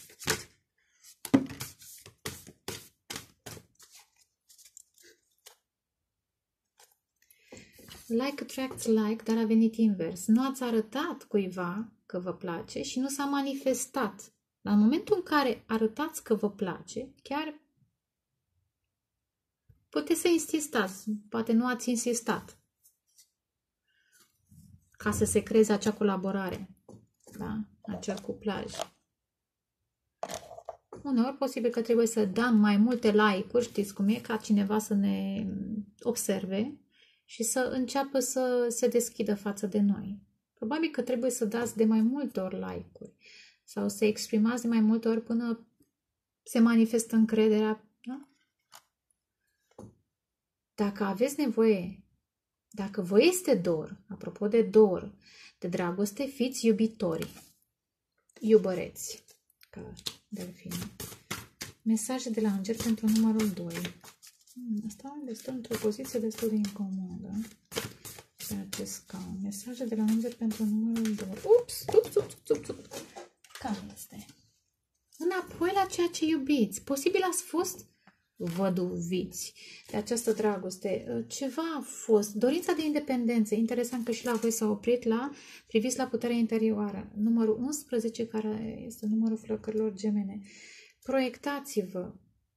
Like attracts like, dar a venit invers. Nu ați arătat cuiva că vă place și nu s-a manifestat. Dar în momentul în care arătați că vă place, chiar puteți să insistați. Poate nu ați insistat. Ca să se creeze acea colaborare. Da? Acel cuplaj. Uneori posibil că trebuie să dăm mai multe like-uri, știți cum e, ca cineva să ne observe și să înceapă să se deschidă față de noi. Probabil că trebuie să dați de mai multe ori like-uri sau să exprimați de mai multe ori până se manifestă încrederea. Da? Dacă aveți nevoie, dacă vă este dor, apropo de dor, de dragoste, fiți iubitori, iubăreți, ca delfini. Mesaje de la înger pentru numărul 2. Asta este într-o poziție destul de incomodă. Pe acest scaun. Mesaje de la înger pentru numărul 2. Ups! Care este? Înapoi la ceea ce iubiți. Posibil ați fost văduviți de această dragoste. Ceva a fost. Dorința de independență. Interesant că și la voi s-a oprit la priviți la puterea interioară. Numărul 11, care este numărul flăcărilor gemene. Proiectați-vă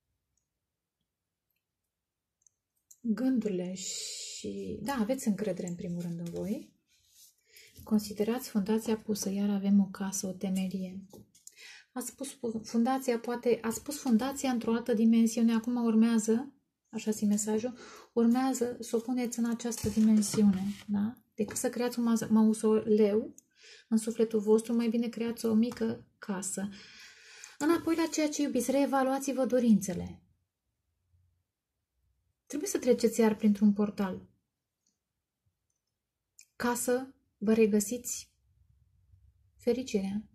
gândurile și... Da, aveți încredere în primul rând în voi. Considerați fundația pusă, iar avem o casă, o temelie. Ați spus fundația, poate ați pus fundația într-o altă dimensiune, acum urmează, așa zi mesajul, urmează să o puneți în această dimensiune, da? Decât să creați un mausoleu în sufletul vostru, mai bine creați o mică casă. Înapoi la ceea ce iubiți, reevaluați-vă dorințele. Trebuie să treceți iar printr-un portal. Ca să vă regăsiți fericirea.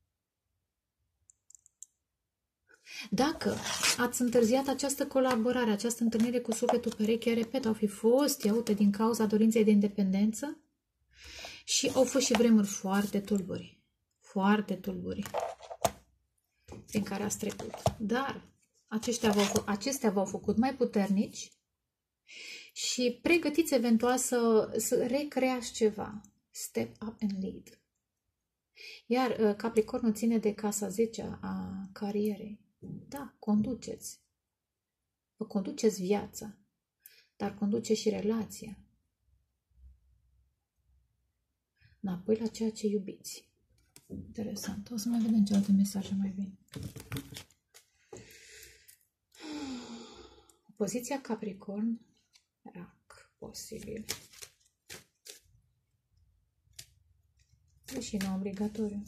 Dacă ați întârziat această colaborare, această întâlnire cu sufletul pereche, repet, au fi fost, ia uite, din cauza dorinței de independență și au fost și vremuri foarte tulburi, prin care ați trecut. Dar acestea v-au făcut mai puternici și pregătiți eventual să recreați ceva. Step up and lead. Iar Capricornul ține de casa 10 a carierei. Da, conduceți. Vă conduceți viața, dar conduce și relația. Înapoi la ceea ce iubiți. Interesant. O să mai vedem ce alte mesaje mai vin. Poziția Capricorn, rac, posibil. Deși nu obligatoriu.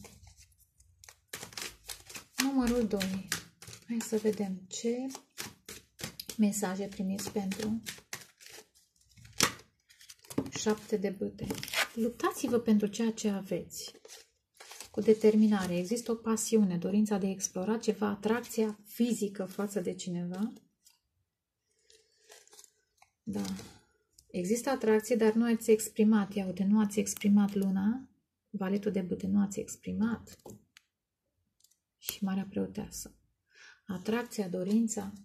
Numărul 2. Hai să vedem ce mesaje primiți pentru 7 de bâte. Luptați-vă pentru ceea ce aveți. Cu determinare. Există o pasiune, dorința de a explora ceva, atracția fizică față de cineva. Da. Există atracție, dar nu ați exprimat. Ia uite, nu ați exprimat luna. Valetul de bâte, nu ați exprimat. Și Marea Preoteasă. Atracția, dorința.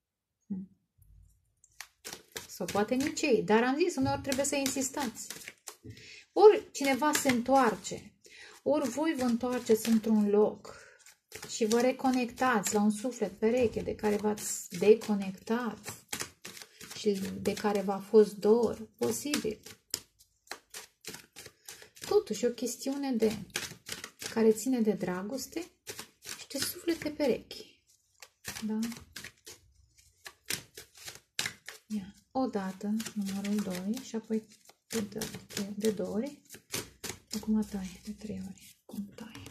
Sau poate nici ei. Dar am zis, uneori trebuie să insistați. Ori cineva se întoarce, ori voi vă întoarceți într-un loc și vă reconectați la un suflet pereche de care v-ați deconectat și de care v-a fost dor, posibil. Totuși, o chestiune care ține de dragoste și de suflete perechi. Da? Ia. Odată, numărul 2 și apoi de 2 ori. Acum tai de 3 ori. Cum tai?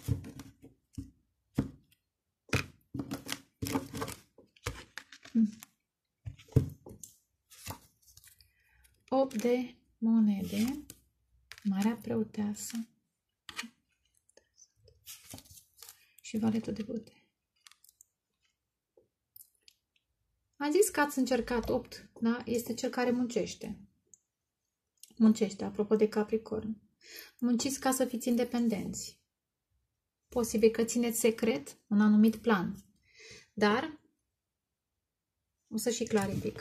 Opt de monede, Marea Preoteasă și Valetul de Putere. Am zis că ați încercat 8, da? Este cel care muncește. Muncește, apropo de Capricorn. Munciți ca să fiți independenți. Posibil că țineți secret un anumit plan. Dar o să și clarific.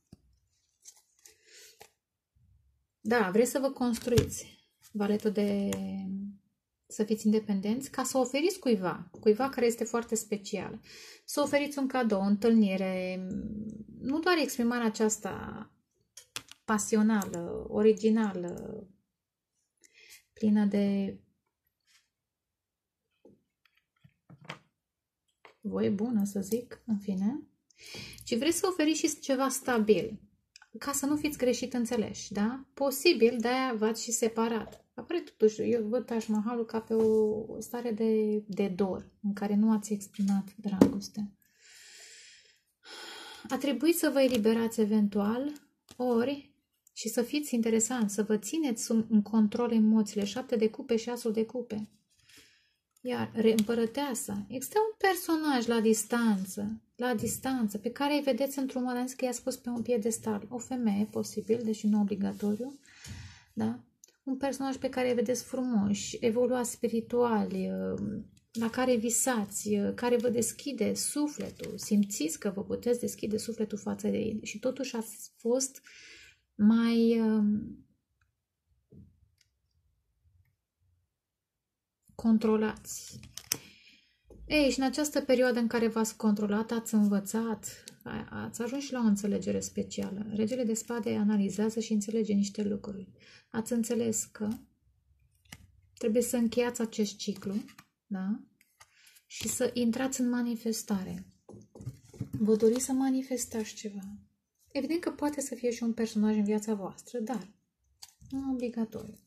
Da, vreți să vă construiți valetul de să fiți independenți ca să oferiți cuiva care este foarte special. Să oferiți un cadou, o întâlnire, nu doar exprimarea aceasta pasională, originală, plină de voie bună, să zic, în fine, ci vreți să oferiți și ceva stabil, ca să nu fiți greșit înțeleși, da? Posibil, de-aia v-ați și separat. Apare totuși, eu văd Taj Mahalul ca pe o stare de dor, în care nu ați exprimat dragoste. A trebuit să vă eliberați eventual, ori, și să fiți interesanți, să vă țineți în control emoțiile, 7 de cupe și asul de cupe. Iar împărăteasa, există un personaj la distanță, pe care îi vedeți într-un moment că i-a spus pe un piedestal, o femeie, posibil, deși nu obligatoriu, da? Un personaj pe care îi vedeți frumoși, evoluați spirituali, la care visați, care vă deschide sufletul, simțiți că vă puteți deschide sufletul față de ei și totuși ați fost mai controlați. Ei, și în această perioadă în care v-ați controlat, ați învățat, ați ajuns și la o înțelegere specială. Regele de spade analizează și înțelege niște lucruri. Ați înțeles că trebuie să încheiați acest ciclu, da? Și să intrați în manifestare. Vă doriți să manifestați ceva. Evident că poate să fie și un personaj în viața voastră, dar nu obligatoriu.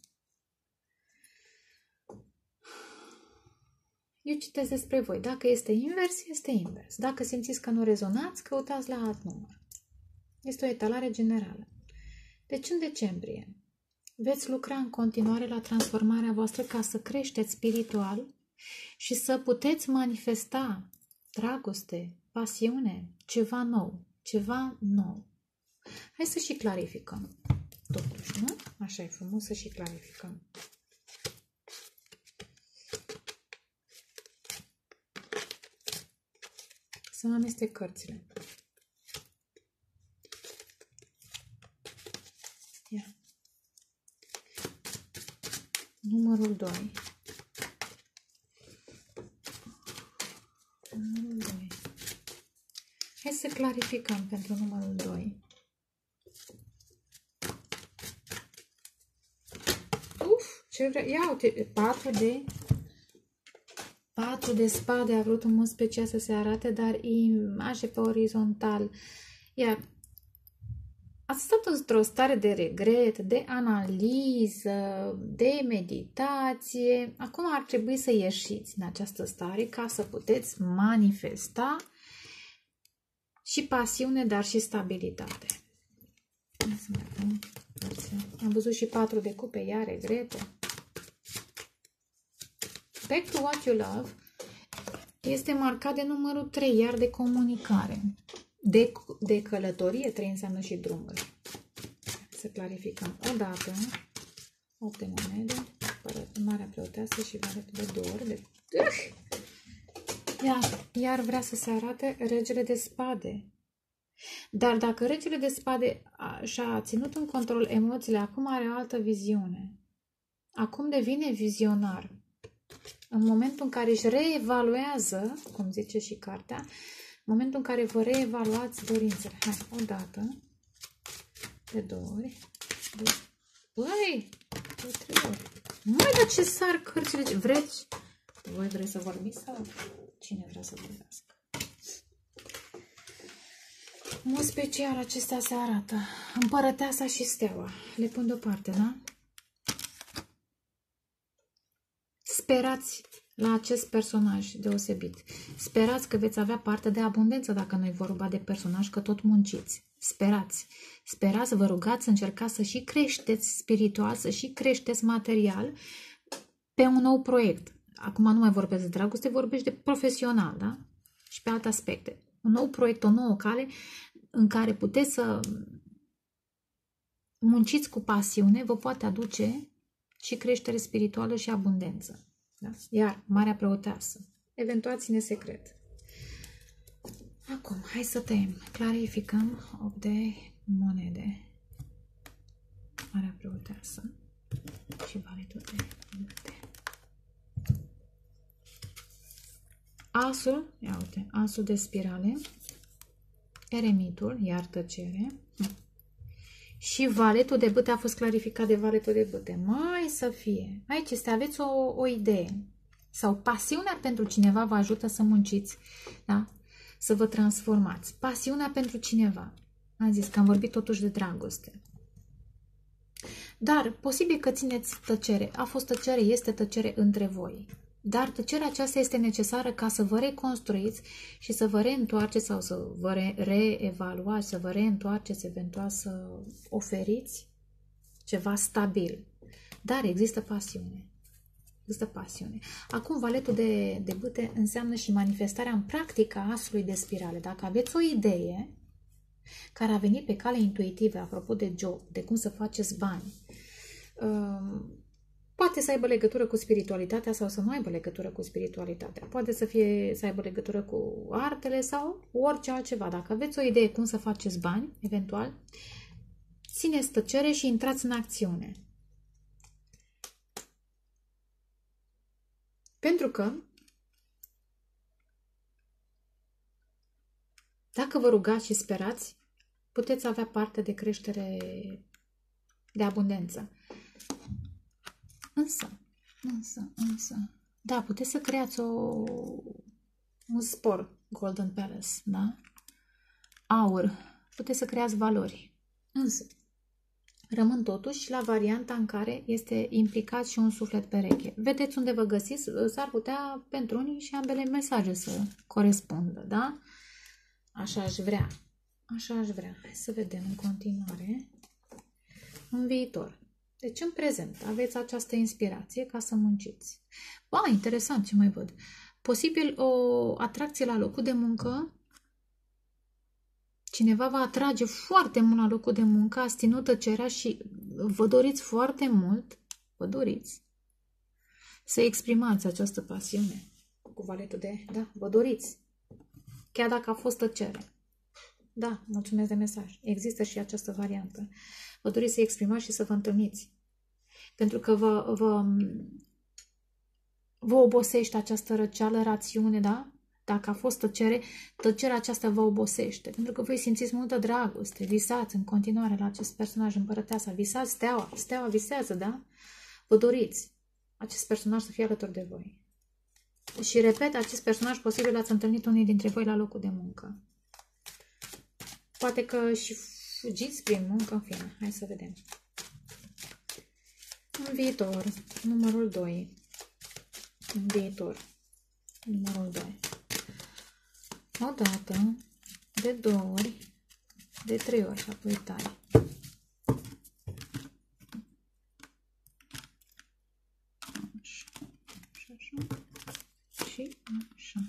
Eu citesc despre voi. Dacă este invers, este invers. Dacă simțiți că nu rezonați, căutați la alt număr. Este o etalare generală. Deci în decembrie veți lucra în continuare la transformarea voastră ca să creșteți spiritual și să puteți manifesta dragoste, pasiune, ceva nou. Ceva nou. Hai să și clarificăm. Totuși, nu? Așa e frumos să și clarificăm. Să mă amestec cărțile. Ia. Numărul 2. Numărul 2. Hai să clarificăm pentru numărul 2. Uf, ce vrea? Ia uite, 4 de spade a vrut în mod special să se arate, dar imaje pe orizontal. Iar ați stat într-o stare de regret, de analiză, de meditație. Acum ar trebui să ieșiți în această stare ca să puteți manifesta și pasiune, dar și stabilitate. Am văzut și 4 de cupe, iar regrete. Back to what you love este marcat de numărul 3, iar de comunicare. De călătorie, 3 înseamnă și drumuri. Să clarificăm. Odată, 8 de monede, Marea Preoteasă și Valetul de 2 ori. Iar vrea să se arate Regele de Spade. Dar dacă Regele de Spade și-a ținut în control emoțiile, acum are o altă viziune. Acum devine vizionar. În momentul în care își reevaluează, cum zice și cartea, în momentul în care vă reevaluați dorințele. Hai, o dată, de 2 ori, băi, de 3 ori. Măi, dar ce sar cărțile, vreți? Voi vreți să vorbiți sau cine vrea să vorbească? În mod special, acestea se arată. Împărăteasa și steaua. Le pun deoparte, da? Sperați la acest personaj deosebit. Sperați că veți avea parte de abundență dacă nu-i vorba de personaj, că tot munciți. Sperați. Sperați, vă rugați, încercați să și creșteți spiritual, să și creșteți material pe un nou proiect. Acum nu mai vorbesc de dragoste, vorbești de profesional, da? Și pe alte aspecte. Un nou proiect, o nouă cale în care puteți să munciți cu pasiune, vă poate aduce și creștere spirituală și abundență. Da? Iar Marea Preoteasă. Eventual ține secret. Acum, hai să tăiem. Clarificăm 8 de monede. Marea Preoteasă și valetul de monede. Asul, ia uite, asul de spirale, eremitul, iar tăcere, și valetul de bâte a fost clarificat de valetul de bâte. Mai să fie. Aici este, aveți o idee sau pasiunea pentru cineva vă ajută să munciți, da? Să vă transformați. Pasiunea pentru cineva. Am zis că am vorbit totuși de dragoste. Dar posibil că țineți tăcere. A fost tăcere, este tăcere între voi. Dar tăcerea aceasta este necesară ca să vă reconstruiți și să vă reîntoarceți sau să vă reevaluați, să vă reîntoarceți, eventual să oferiți ceva stabil. Dar există pasiune. Există pasiune. Acum, valetul de bâte înseamnă și manifestarea în practică a asului de spirale. Dacă aveți o idee care a venit pe cale intuitivă, apropo de job, de cum să faceți bani, poate să aibă legătură cu spiritualitatea sau să nu aibă legătură cu spiritualitatea. Poate să aibă legătură cu artele sau orice altceva. Dacă aveți o idee cum să faceți bani, eventual, țineți tăcere și intrați în acțiune. Pentru că dacă vă rugați și sperați, puteți avea parte de creștere, de abundență. Însă, da, puteți să creați un spor, Golden Palace, da? Aur, puteți să creați valori. Însă, rămân totuși la varianta în care este implicat și un suflet pereche. Vedeți unde vă găsiți? S-ar putea pentru unii și ambele mesaje să corespundă, da? Așa aș vrea. Așa aș vrea. Hai să vedem în continuare. În viitor. Deci în prezent aveți această inspirație ca să munciți. Ba, interesant ce mai văd. Posibil o atracție la locul de muncă. Cineva va atrage foarte mult la locul de muncă, ați ținut tăcerea și vă doriți foarte mult, vă doriți să exprimați această pasiune cu valetul de, da, vă doriți. Chiar dacă a fost tăcere. Da, mulțumesc de mesaj. Există și această variantă. Vă doriți să exprimați și să vă întâlniți. Pentru că vă obosește această răceală, rațiune, da? Dacă a fost tăcere, tăcerea aceasta vă obosește. Pentru că voi simțiți multă dragoste. Visați în continuare la acest personaj, împărăteasa. Visați steaua. Steaua visează, da? Vă doriți acest personaj să fie alături de voi. Și repet, acest personaj posibil ați întâlnit unii dintre voi la locul de muncă. Poate că și fugiți prin muncă, în fine. Hai să vedem. În viitor, numărul 2. În viitor, numărul 2. O dată, de 2 ori, de 3 ori și apoi tai. Și așa.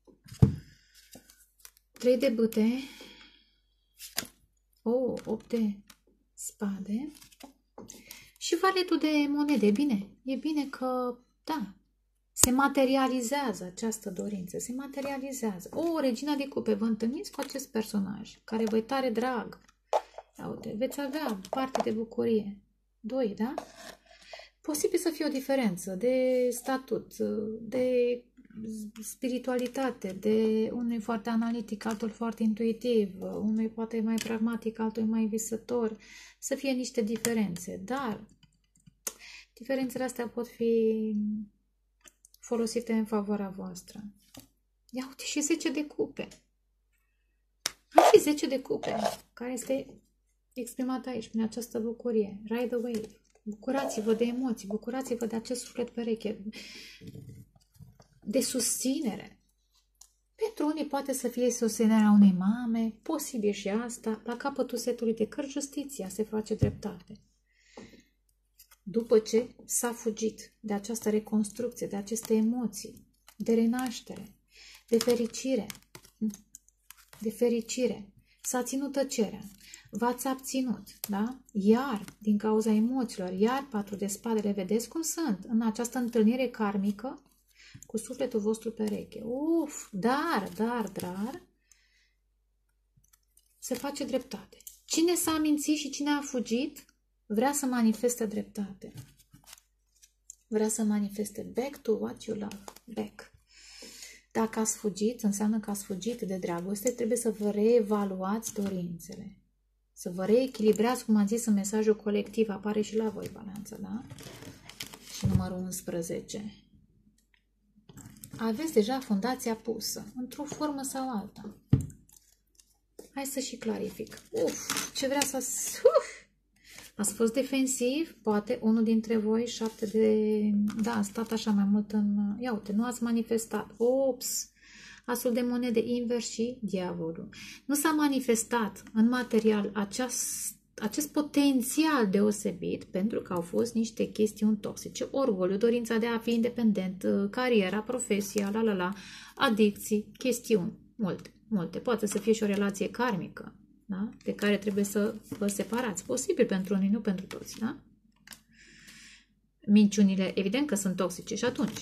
3 de bâte. 8 de spade. Și valetul de monede. Bine, e bine că, da, se materializează această dorință. Se materializează. Regina de cupe, vă întâlniți cu acest personaj care vă e tare drag. Uite, veți avea parte de bucurie. 2, da? posibil să fie o diferență de statut, de spiritualitate, de unul e foarte analitic, altul foarte intuitiv, unul e poate mai pragmatic, altul e mai visător, să fie niște diferențe, dar diferențele astea pot fi folosite în favoarea voastră. Ia uite și 10 de cupe. Ar fi 10 de cupe, care este exprimată aici, prin această bucurie. Ride the wave. Bucurați-vă de emoții, bucurați-vă de acest suflet pereche, de susținere. Pentru unii poate să fie susținerea unei mame, posibil și asta. La capătul setului de cărți, justiția se face dreptate. După ce s-a fugit de această reconstrucție, de aceste emoții, de renaștere, de fericire, s-a ținut tăcerea, v-ați abținut, da? Iar, din cauza emoțiilor, iar 4 de spadele, vedeți cum sunt în această întâlnire karmică cu sufletul vostru pereche. Uf, dar, se face dreptate. Cine s-a mințit și cine a fugit, vrea să manifeste dreptate. Vrea să manifeste back to what you love. Back. Dacă ați fugit, înseamnă că ați fugit de dragoste, trebuie să vă reevaluați dorințele. Să vă reechilibrați, cum am zis în mesajul colectiv, apare și la voi balanța, da? Și numărul 11. Aveți deja fundația pusă, într-o formă sau alta. Hai să și clarific. Ce vrea să... Ați fost defensiv, poate unul dintre voi, 7 de... Da, a stat așa mai mult în... Ia uite, nu ați manifestat. Ops! Asul de monede invers și diavolul. Nu s-a manifestat în material acest potențial deosebit multe, pentru că au fost niște chestiuni toxice. Orgoliu, dorința de a fi independent, cariera, profesia, adicții, chestiuni, multe. Poate să fie și o relație karmică, da? De care trebuie să vă separați. Posibil pentru unii, nu pentru toți, da? Minciunile, evident că sunt toxice și atunci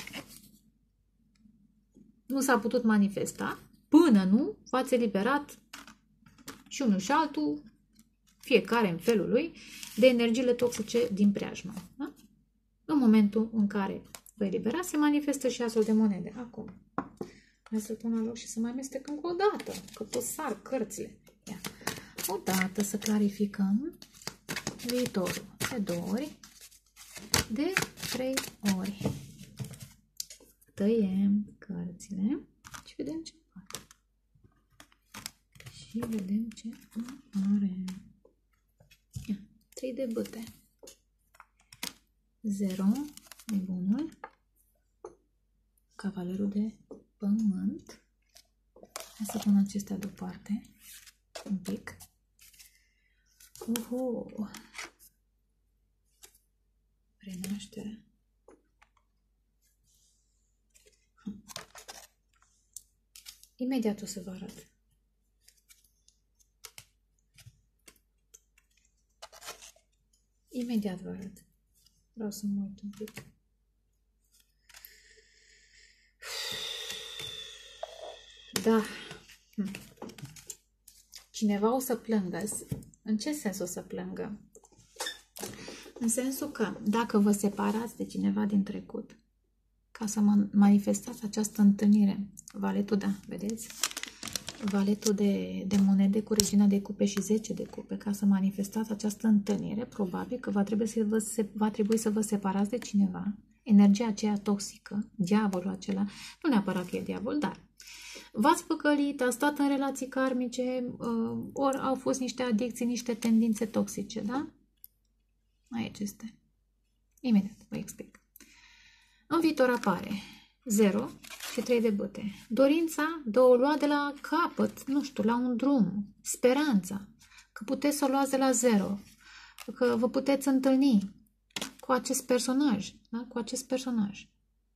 nu s-a putut manifesta până nu v-ați eliberat și unul și altul, fiecare în felul lui, de energiile toxice din preajmă. Da? În momentul în care vă eliberați, se manifestă și asul de monede. Acum, hai să-l pun la loc și să mai amestec încă o dată, că tot sar cărțile. Ia. O dată să clarificăm viitorul de 2 ori, de 3 ori. Tăiem cărțile și vedem ce face. Și vedem ce are. 3 de bâte. 0, nebunul, cavalerul de pământ. Hai să pun acestea deoparte un pic. Renaștere. Imediat o să vă arăt. Imediat vă arăt. Vreau să mă uit un pic. Da. Cineva o să plângă. În ce sens o să plângă? În sensul că dacă vă separați de cineva din trecut, ca să manifestați această întâlnire, valetul, da, vedeți? Valetul de monede cu regina de cupe și 10 de cupe, ca să manifestați această întâlnire, probabil că va trebui să vă separați de cineva, energia aceea toxică, diavolul acela, nu neapărat că e diavol, dar v-ați păcălit, ați stat în relații karmice, ori au fost niște adicții, niște tendințe toxice, da? Aici este. Imediat vă explic. În viitor apare 0 și 3 de bâte. Dorința de o lua de la capăt, nu știu, la un drum. Speranța că puteți să o luați de la 0. Că vă puteți întâlni cu acest personaj. Da? Cu acest personaj.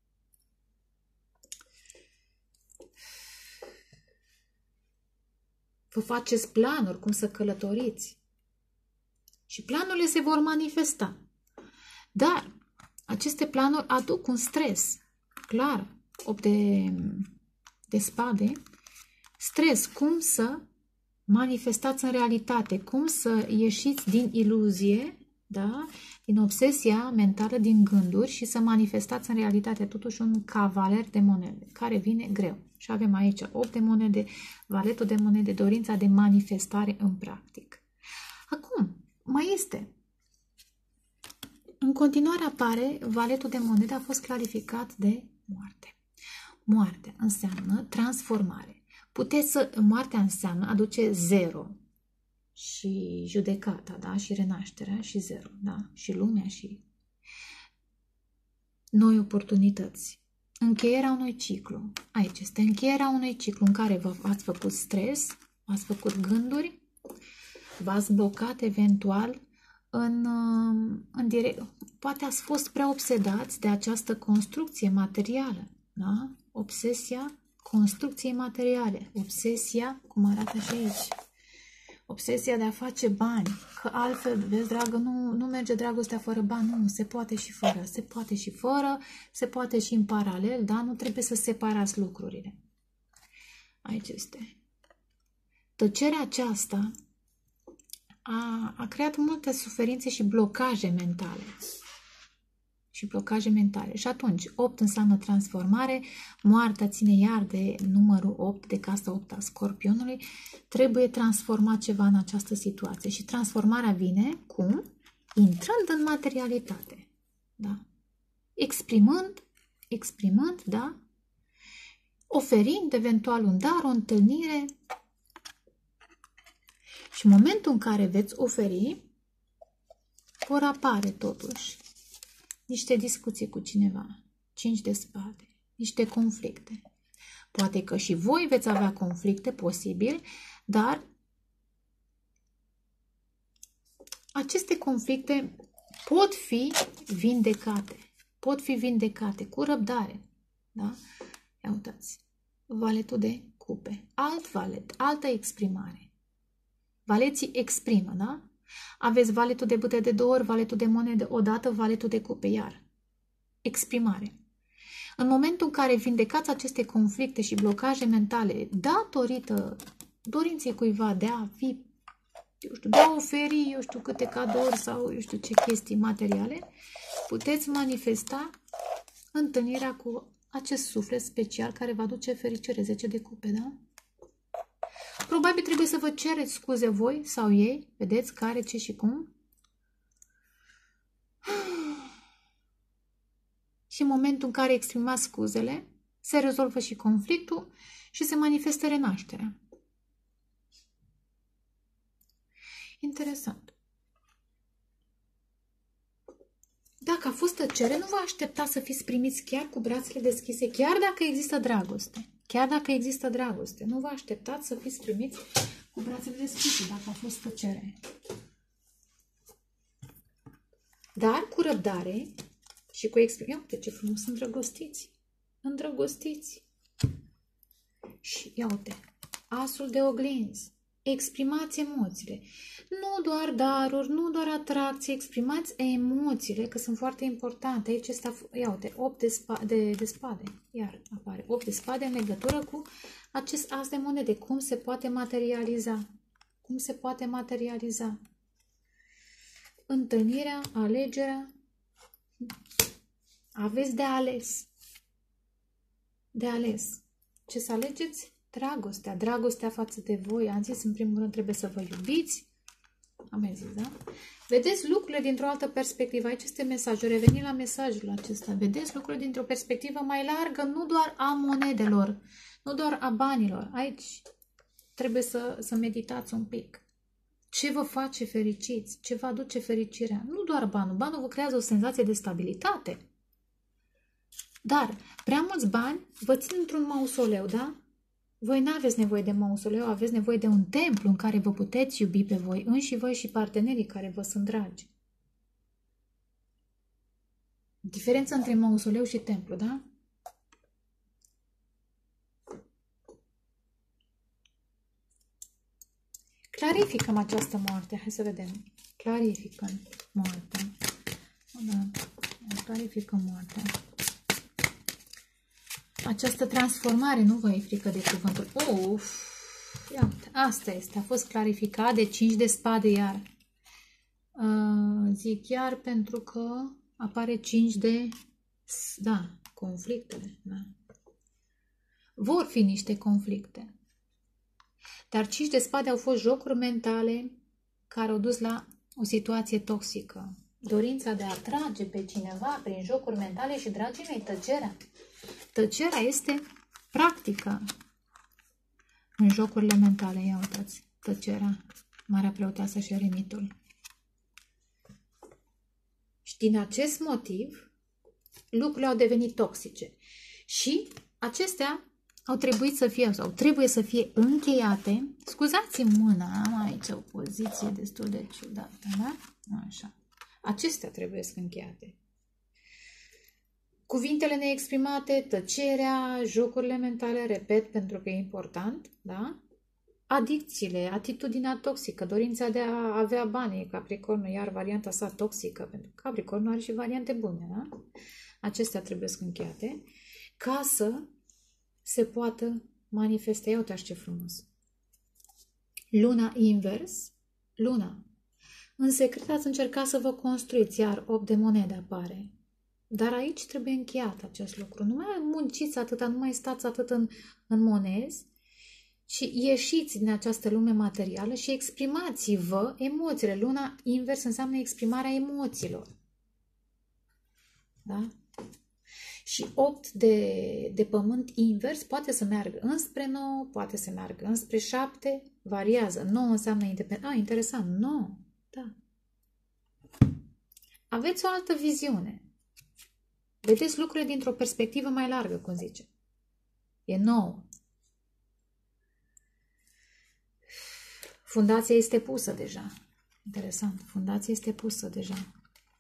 Vă faceți planuri cum să călătoriți. Și planurile se vor manifesta. Dar aceste planuri aduc un stres. Clar, 8 de spade. Stres, cum să manifestați în realitate, cum să ieșiți din iluzie da? Din obsesia mentală, din gânduri și să manifestați în realitate totuși un cavaler de monede, care vine greu. Și avem aici 8 de monede, valetul de monede, dorința de manifestare în practic. Acum, mai este. În continuare apare valetul de monede, a fost clarificat de moarte. Moartea înseamnă transformare. Moartea înseamnă aduce 0 și judecata, da? Și renașterea și 0, da? Și lumea și noi oportunități. Încheierea unui ciclu. Aici este încheierea unui ciclu în care v-ați făcut stres, v-ați făcut gânduri, v-ați blocat eventual în direct. Poate ați fost prea obsedați de această construcție materială, da? Obsesia construcției materiale. Obsesia, cum arată și aici. Obsesia de a face bani, că altfel, vezi, dragă, nu merge dragostea fără bani, nu, se poate și fără, se poate și fără, se poate și în paralel, da? Nu trebuie să separați lucrurile. Aici este. Tăcerea aceasta a creat multe suferințe și blocaje mentale. Și atunci, 8 înseamnă transformare, moartea ține iar de numărul 8, de casa 8 a Scorpionului, trebuie transformat ceva în această situație. Și transformarea vine, cum? Intrând în materialitate. Da? Exprimând, da? Oferind eventual un dar, o întâlnire. Și în momentul în care veți oferi, vor apare totuși niște discuții cu cineva, 5 de spade, niște conflicte. Poate că și voi veți avea conflicte, posibil, dar aceste conflicte pot fi vindecate cu răbdare. Da? Ia uitați, valetul de cupe, alt valet, altă exprimare. Valeții exprimă, da? Aveți valetul de bâte de 2 ori, valetul de monede odată, valetul de cupe, iar. Exprimare. În momentul în care vindecați aceste conflicte și blocaje mentale datorită dorinței cuiva de a fi, eu știu, de a oferi, eu știu, câte cadouri sau eu știu ce chestii materiale, puteți manifesta întâlnirea cu acest suflet special care va aduce fericire, 10 de cupe, da? Probabil trebuie să vă cereți scuze voi sau ei, vedeți care, ce și cum. Și în momentul în care exprimați scuzele, se rezolvă și conflictul și se manifestă renașterea. Interesant. Dacă a fost tăcere, nu vă așteptați să fiți primiți chiar cu brațele deschise, chiar dacă există dragoste. Chiar dacă există dragoste, nu vă așteptați să fiți primiți cu brațele deschise, dacă a fost tăcere. Dar cu răbdare și cu exprimare. Uite ce frumos îndrăgostiți. Îndrăgostiți. Și ia uite, asul de oglinzi. Exprimați emoțiile. Nu doar daruri, nu doar atracții, exprimați emoțiile, că sunt foarte importante. Aici este, ia uite, 8 de spade. Iar apare 8 de spade în legătură cu acest as de monede. Cum se poate materializa? Cum se poate materializa? Întâlnirea, alegerea. Aveți de ales. De ales. Ce să alegeți? Dragostea. Dragostea față de voi. Am zis, în primul rând, trebuie să vă iubiți. Am zis, da? Vedeți lucrurile dintr-o altă perspectivă. Aici este mesajul. Reveniți la mesajul acesta. Vedeți lucrurile dintr-o perspectivă mai largă, nu doar a monedelor, nu doar a banilor. Aici trebuie să meditați un pic. Ce vă face fericiți? Ce vă aduce fericirea? Nu doar banul. Banul vă creează o senzație de stabilitate. Dar prea mulți bani vă țin într-un mausoleu, da? Voi nu aveți nevoie de mausoleu, aveți nevoie de un templu în care vă puteți iubi pe voi înși voi și partenerii care vă sunt dragi. Diferența între mausoleu și templu, da? Clarificăm această moarte. Hai să vedem. Clarificăm moartea. Da. Clarificăm moartea. Această transformare, nu vă e frică de cuvântul. Iată, asta este. A fost clarificat de 5 de spade iar. zi chiar pentru că apare 5 de... Da, conflictele. Da. Vor fi niște conflicte. Dar 5 de spade au fost jocuri mentale care au dus la o situație toxică. Dorința de a atrage pe cineva prin jocuri mentale și, dragii mei, tăcerea. Tăcerea este practică în jocurile mentale. Ia uitați, tăcerea, Marea Preoteasă și Eremitul. Și din acest motiv, lucrurile au devenit toxice. Și acestea au trebuit să fie, sau trebuie să fie încheiate. Scuzați-mi mâna, am aici o poziție destul de ciudată, da? Așa. Acestea trebuie să încheiate. Cuvintele neexprimate, tăcerea, jocurile mentale, repet, pentru că e important, da? Adicțiile, atitudinea toxică, dorința de a avea bani, Capricornul, iar varianta sa toxică, pentru că Capricornul are și variante bune, da? Acestea trebuie să încheiate, ca să se poată manifesta. Ia uitați ce frumos! Luna invers, luna. În secret ați încercat să vă construiți, iar 8 de monede apare. Dar aici trebuie încheiat acest lucru. Nu mai munciți atâta, nu mai stați atât în monezi, și ieșiți din această lume materială și exprimați-vă emoțiile. Luna invers înseamnă exprimarea emoțiilor. Da? Și 8 de pământ invers poate să meargă înspre 9, poate să meargă înspre 7, variază. 9 înseamnă independent. Interesant, 9. Da. Aveți o altă viziune. Vedeți lucrurile dintr-o perspectivă mai largă, cum zice. E 9. Fundația este pusă deja. Interesant. Fundația este pusă deja.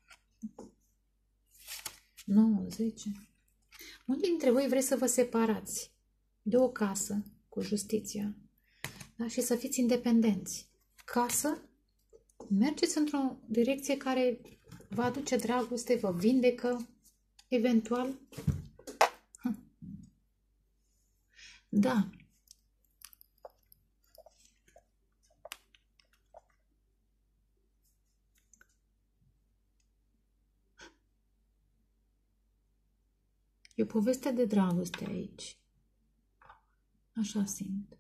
9, 10. Unii dintre voi vreți să vă separați de o casă cu justiția, da? Și să fiți independenți. Ca să mergeți într-o direcție care vă aduce dragoste, vă vindecă, eventual. Da. E o poveste de dragoste aici. Așa simt.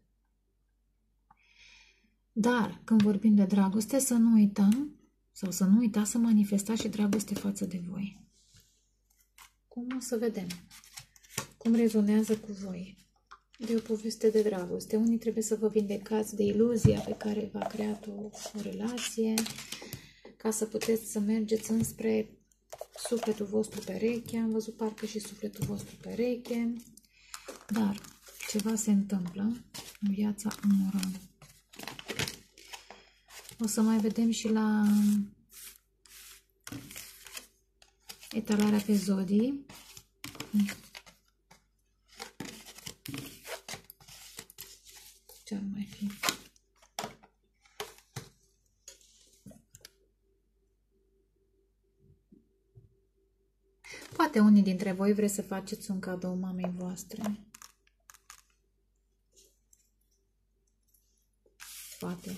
Dar, când vorbim de dragoste, să nu uităm, sau să nu uitați să manifestați și dragoste față de voi. Cum o să vedem? Cum rezonează cu voi? De o poveste de dragoste. Unii trebuie să vă vindecați de iluzia pe care v-a creat o relație, ca să puteți să mergeți înspre sufletul vostru pereche. Am văzut parcă și sufletul vostru pereche. Dar ceva se întâmplă în viața unor. O să mai vedem și la etalarea pe zodii. Ce ar mai fi? Poate unii dintre voi vreți să faceți un cadou mamei voastre. Poate.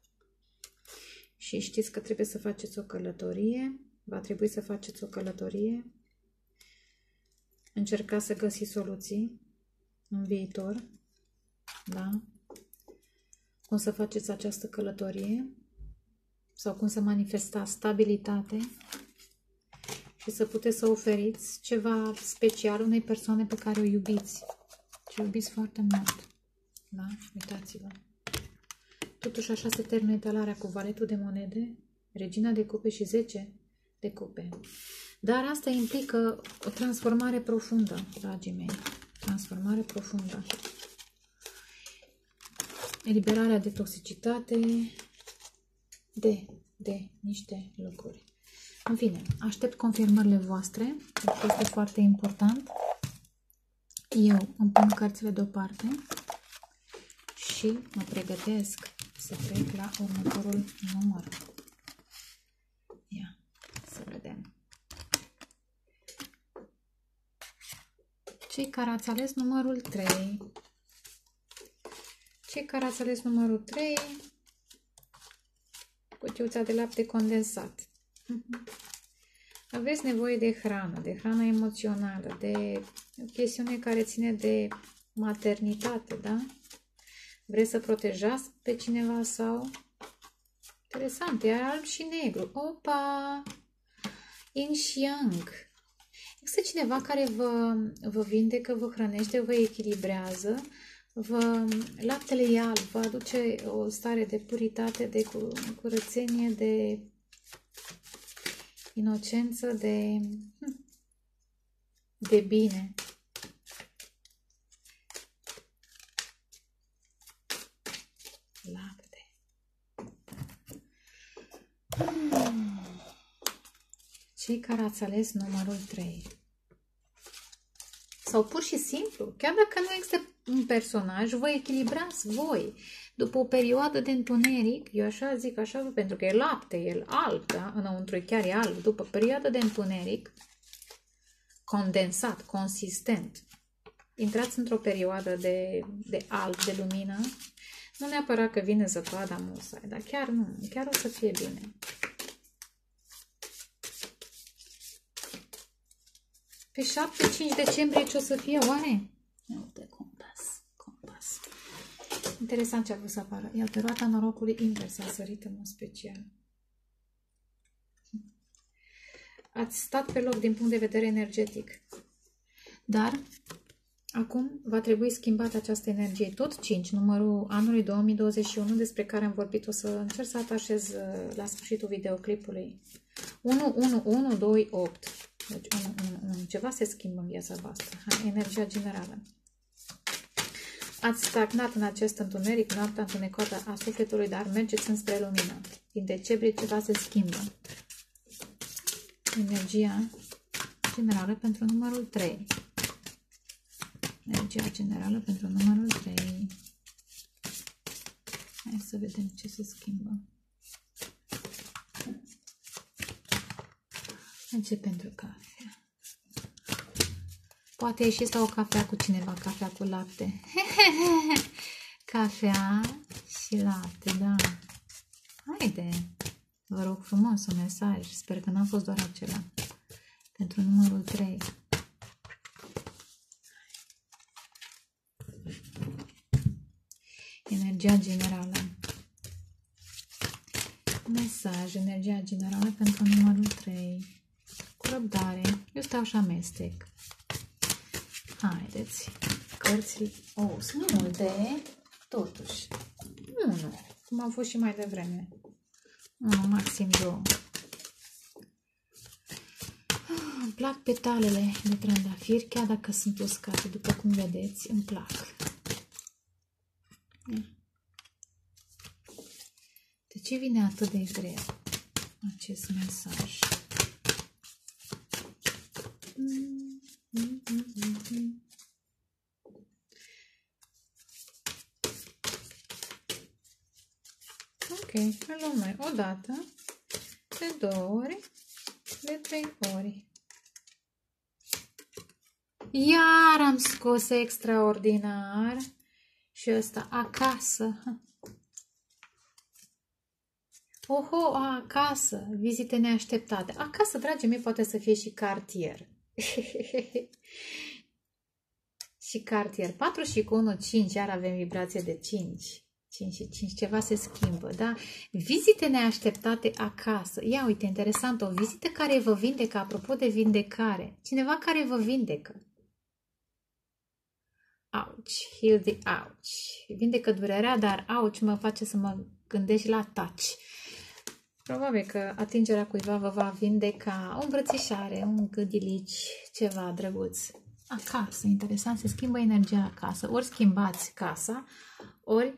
Și știți că trebuie să faceți o călătorie. Va trebui să faceți o călătorie. Încercați să găsiți soluții în viitor. Da? Cum să faceți această călătorie sau cum să manifestați stabilitate și să puteți să oferiți ceva special unei persoane pe care o iubiți. Și o iubiți foarte mult. Da? Uitați-vă. Totuși așa se termină etalarea cu valetul de monede, regina de cupe și 10 de cupe. Dar asta implică o transformare profundă, dragii mei. Transformare profundă. Eliberarea de toxicitate, de niște lucruri. În fine, aștept confirmările voastre, pentru că este foarte important. Eu îmi pun cărțile deoparte și mă pregătesc să trec la următorul număr. Ia, să vedem. Cei care ați ales numărul 3. Cei care ați ales numărul 3, cutiuța de lapte condensat. Aveți nevoie de hrană emoțională, de o chestiune care ține de maternitate, da? Vreți să protejați pe cineva sau... Interesant, e alb și negru. Opa! Yin și Yang. Există cineva care vă vindecă, vă hrănește, vă echilibrează, laptele e alb, vă aduce o stare de puritate, de curățenie, de inocență, de bine. Lapte. Cei care ați ales numărul 3. Sau pur și simplu, chiar dacă nu există un personaj, vă echilibrați voi. După o perioadă de întuneric, eu așa zic așa, pentru că e lapte, e alb, da? Înăuntru chiar e alb. După perioadă de întuneric, condensat, consistent, intrați într-o perioadă de alb, de lumină. Nu neapărat că vine zăpada musai, dar chiar nu, chiar o să fie bine. Pe 7-5 decembrie ce o să fie, oare? Uite, compas. Interesant ce a vrut să apară. Iată, roata norocului invers a sărit în mod special. Ați stat pe loc din punct de vedere energetic. Dar acum va trebui schimbată această energie. Tot 5, numărul anului 2021, despre care am vorbit, o să încerc să atașez la sfârșitul videoclipului. 1, 1, 1, 2, 8. Deci 1, 1, 1. Ceva se schimbă în viața voastră. Hai, energia generală. Ați stagnat în acest întuneric, noaptea întunecată a sufletului, dar mergeți înspre lumină. Din decembrie ceva se schimbă. Energia generală pentru numărul 3. Energia generală pentru numărul 3. Hai să vedem ce se schimbă. Ce pentru cafea? Poate ieșiți la o cafea cu cineva, cafea cu lapte. Cafea și lapte, da. Haide, vă rog frumos un mesaj. Sper că n-a fost doar acela. Pentru numărul 3. Energia generală. Mesaj, energia generală pentru numărul 3. Cu răbdare. Eu stau și amestec. Haideți. Cărțile. Oh, sunt multe. Totuși. 1. Cum au fost și mai devreme. 1, maxim 2. Îmi plac petalele de trandafir, chiar dacă sunt uscate, după cum vedeți, îmi plac. De ce vine atât de greu acest mesaj? Ok, îl luăm noi o dată, de 2 ori, de 3 ori. Iar am scos extraordinar și ăsta acasă. Oho, acasă, vizite neașteptate. Acasă, dragii mei, poate să fie și cartier. Și cartier. 4 și cu 1, 5, iar avem vibrație de 5. 5 și 5, ceva se schimbă, da? Vizite neașteptate acasă. Ia uite, interesant, o vizită care vă vindecă, apropo de vindecare. Cineva care vă vindecă. Ouch, heal the ouch. Vindecă durerea, dar ouch mă face să mă gândesc la touch. Probabil că atingerea cuiva vă va vindeca o îmbrățișare, un gâdilici, ceva drăguț. Acasă, interesant, se schimbă energia acasă. Ori schimbați casa, ori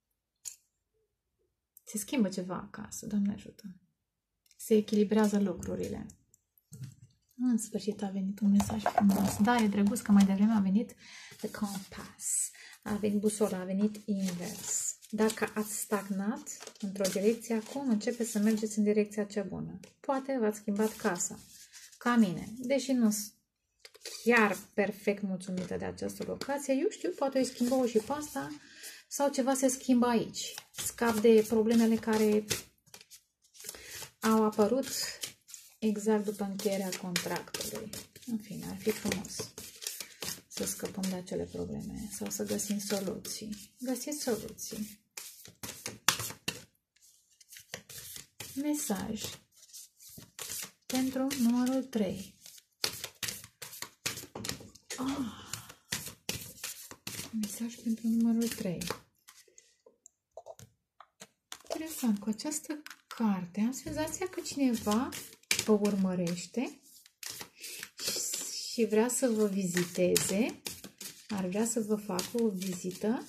se schimbă ceva acasă, Doamne ajută. Se echilibrează lucrurile. În sfârșit a venit un mesaj frumos. Da, e drăguț că mai devreme a venit The Compass. A venit busola, a venit invers. Dacă ați stagnat într-o direcție, acum începe să mergeți în direcția cea bună. Poate v-ați schimbat casa, ca mine. Deși nu sunt chiar perfect mulțumită de această locație, eu știu, poate îi schimbă și pe asta, sau ceva se schimbă aici. Scap de problemele care au apărut exact după încheierea contractului. În fine, ar fi frumos să scăpăm de acele probleme sau să găsim soluții. Găsiți soluții. Mesaj pentru numărul 3. Mesaj pentru numărul 3. Interesant, cu această carte am senzația că cineva vă urmărește și vrea să vă viziteze, ar vrea să vă facă o vizită.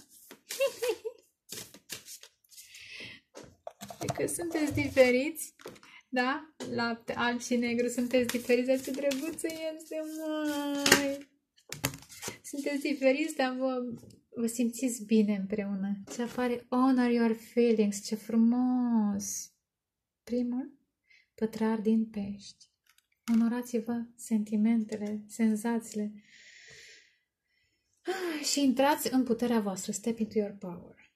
Că sunteți diferiți, da? Lapte alb și negru, sunteți diferiți, ce drăguță este, măi! Sunteți diferiți, dar vă simțiți bine împreună. Ce apare? Honor your feelings, ce frumos! Primul, pătrar din pești. Onorați-vă sentimentele, senzațiile și intrați în puterea voastră. Step into your power.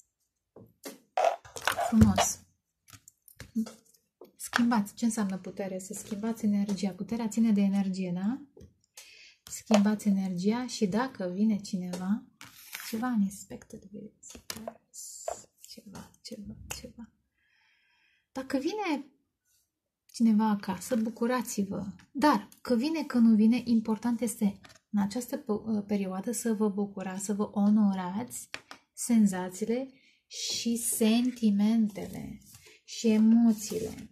Frumos. Schimbați. Ce înseamnă putere? Să schimbați energia. Puterea ține de energie, da? Schimbați energia și dacă vine cineva, ceva unexpected visitors, ceva. Dacă vine cineva acasă, bucurați-vă. Dar că vine, că nu vine, important este în această perioadă să vă bucurați, să vă onorați senzațiile și sentimentele și emoțiile.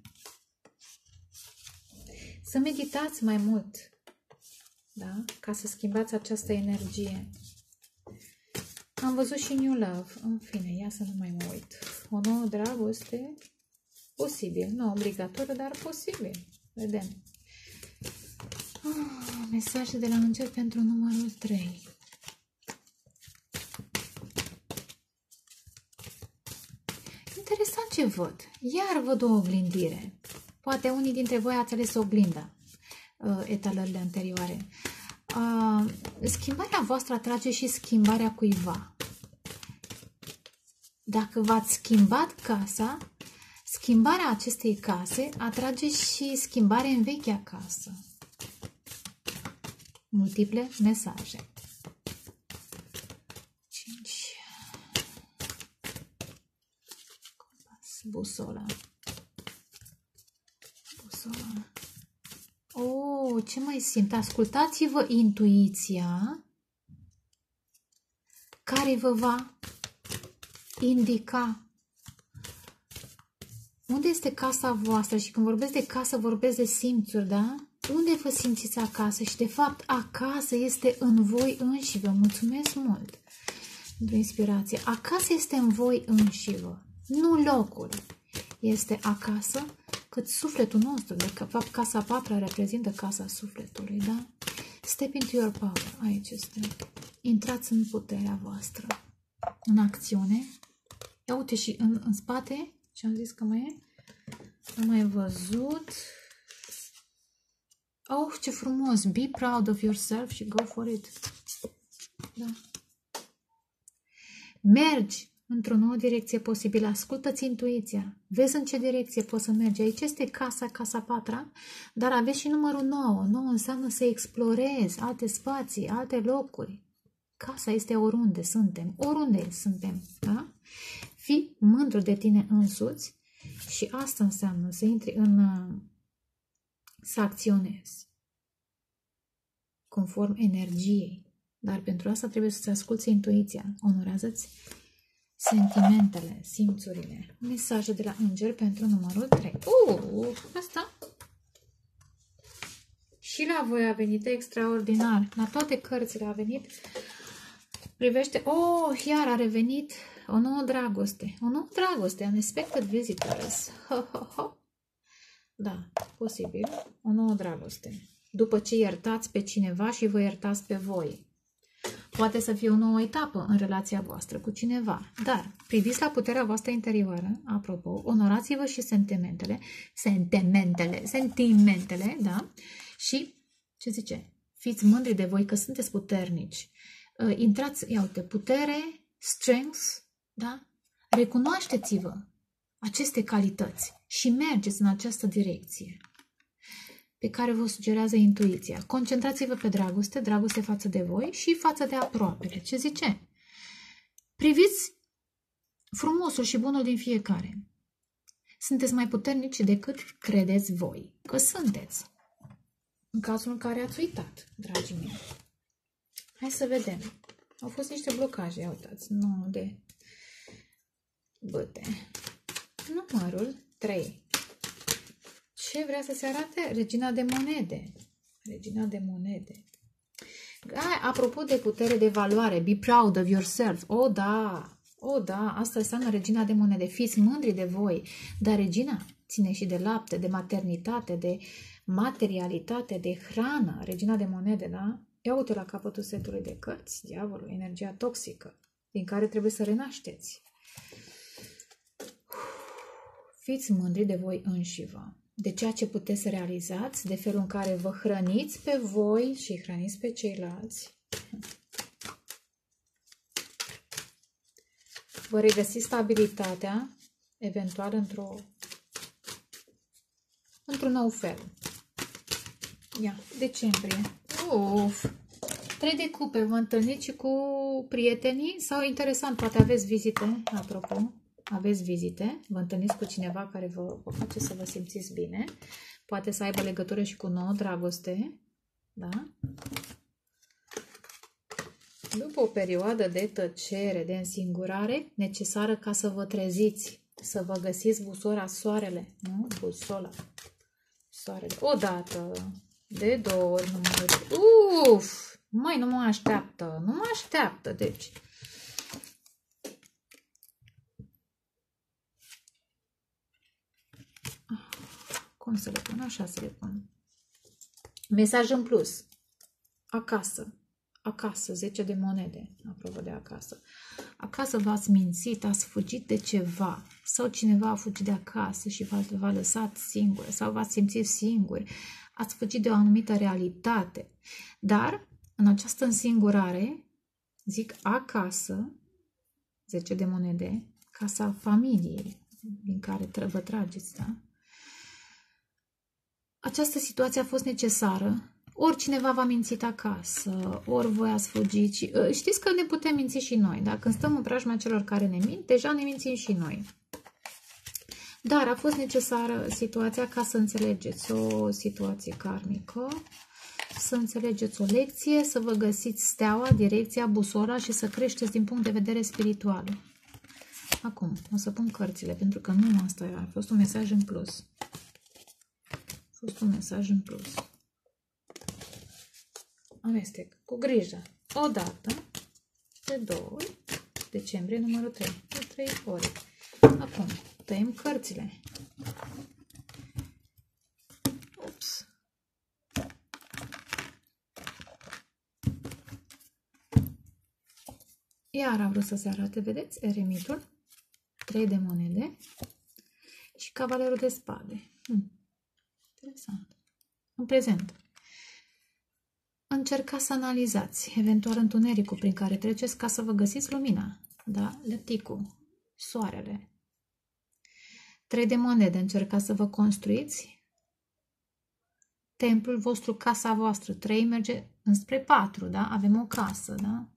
Să meditați mai mult, da? Ca să schimbați această energie. Am văzut și New Love. În fine, ia să nu mai mă uit. O nouă dragoste, posibil. Nu obligatoriu, dar posibil. Vedem. Mesaje de la înger pentru numărul 3. Interesant ce văd. Iar văd o oglindire. Poate unii dintre voi ați ales oglinda. Etalările anterioare. Schimbarea voastră atrage și schimbarea cuiva. Dacă v-ați schimbat casa, schimbarea acestei case atrage și schimbare în vechea casă. Multiple mesaje. 5. Busola. Oh, ce mai simt? Ascultați-vă intuiția care vă va indica unde este casa voastră. Și când vorbesc de casă, vorbesc de simțuri, da? Unde vă simțiți acasă? Și de fapt, acasă este în voi înși vă. Mulțumesc mult pentru inspirație. Acasă este în voi înși vă. Nu locul este acasă, cât sufletul nostru. De fapt, casa 4 reprezintă casa sufletului, da? Step into your power. Aici este. Intrați în puterea voastră. În acțiune. Ia uite și în spate. Ce am zis că mai e? Am mai văzut. Oh, ce frumos! Be proud of yourself și go for it. Da. Mergi într-o nouă direcție posibilă. Ascultă-ți intuiția. Vezi în ce direcție poți să mergi. Aici este casa 4, dar aveți și numărul 9. 9 înseamnă să explorezi alte spații, alte locuri. Casa este oriunde suntem. Oriunde suntem. Da? Fii mândru de tine însuți și asta înseamnă să intri să acționezi conform energiei. Dar pentru asta trebuie să-ți asculți intuiția. Onorează-ți sentimentele, simțurile. Mesaje de la înger pentru numărul 3. Asta. Și la voi a venit extraordinar. La toate cărțile a venit. Privește. Iar a revenit o nouă dragoste. O nouă dragoste. Unexpected visitors. Da, posibil. O nouă dragoste. După ce iertați pe cineva și vă iertați pe voi. Poate să fie o nouă etapă în relația voastră cu cineva. Dar priviți la puterea voastră interioară. Apropo, onorați-vă și sentimentele, da? Și, ce zice? Fiți mândri de voi că sunteți puternici. Intrați, ia uite, putere, strength, da? Recunoașteți-vă aceste calități și mergeți în această direcție. pe care vă sugerează intuiția. Concentrați-vă pe dragoste, dragoste față de voi și față de aproapele. Ce zice? Priviți frumosul și bunul din fiecare. Sunteți mai puternici decât credeți voi că sunteți. În cazul în care ați uitat, dragii mei. Hai să vedem. Au fost niște blocaje, ia uitați, 9 de bâte. Numărul 3. Ce vrea să se arate? Regina de monede. Regina de monede. Apropo de putere de valoare, be proud of yourself. O, da! O, da! Asta înseamnă regina de monede. Fiți mândri de voi. Dar regina ține și de lapte, de maternitate, de materialitate, de hrană. Regina de monede, da? Ia uite la capătul setului de cărți. Diavolul, energia toxică, din care trebuie să renașteți. Fiți mândri de voi înșivă, de ceea ce puteți să realizați, de felul în care vă hrăniți pe voi și hrăniți pe ceilalți. Vă regăsiți stabilitatea, eventual într-un nou fel. Ia, decembrie. Uf! 3 de cupe, vă întâlniți și cu prietenii sau interesant, poate aveți vizite, apropo. Aveți vizite, vă întâlniți cu cineva care vă face să vă simțiți bine. Poate să aibă legătură și cu nouă dragoste. Da? După o perioadă de tăcere, de însingurare, necesară ca să vă treziți, să vă găsiți busola, soarele. Nu? Busola. Soarele. Odată, de 2 ori, numărul. Uf! Măi, nu mă așteaptă. Nu mă așteaptă, deci. Cum să le pun? Așa să le pun. Mesaj în plus. Acasă. Acasă. 10 de monede. Apropo de acasă. Acasă v-ați mințit, ați fugit de ceva. Sau cineva a fugit de acasă și v-a lăsat singur. Sau v-ați simțit singuri. Ați fugit de o anumită realitate. Dar, în această însingurare, zic acasă, 10 de monede, casa familiei din care vă trageți, da? Această situație a fost necesară. Ori cineva v-a mințit acasă, ori voi ați fugit. Și, știți că ne putem minți și noi. Da? Când stăm în preajma celor care ne mint, deja ne mințim și noi. Dar a fost necesară situația ca să înțelegeți o situație karmică, să înțelegeți o lecție, să vă găsiți steaua, direcția, busola și să creșteți din punct de vedere spiritual. Acum, o să pun cărțile, pentru că nu asta a fost un mesaj în plus. Un mesaj în plus. Amestec cu grijă. Odată, de 2 ori, decembrie numărul 3. De 3 ori. Acum, tăiem cărțile. Ups. Iar a vrut să se arate, vedeți? Eremitul. 3 de monede. Și cavalerul de spade. Interesant. În prezent. Încercați să analizați eventual întunericul prin care treceți ca să vă găsiți lumina. Da? Lepticul. Soarele. 3 de monede. Încercați să vă construiți templul vostru, casa voastră. 3 merge înspre 4. Da? Avem o casă. Da?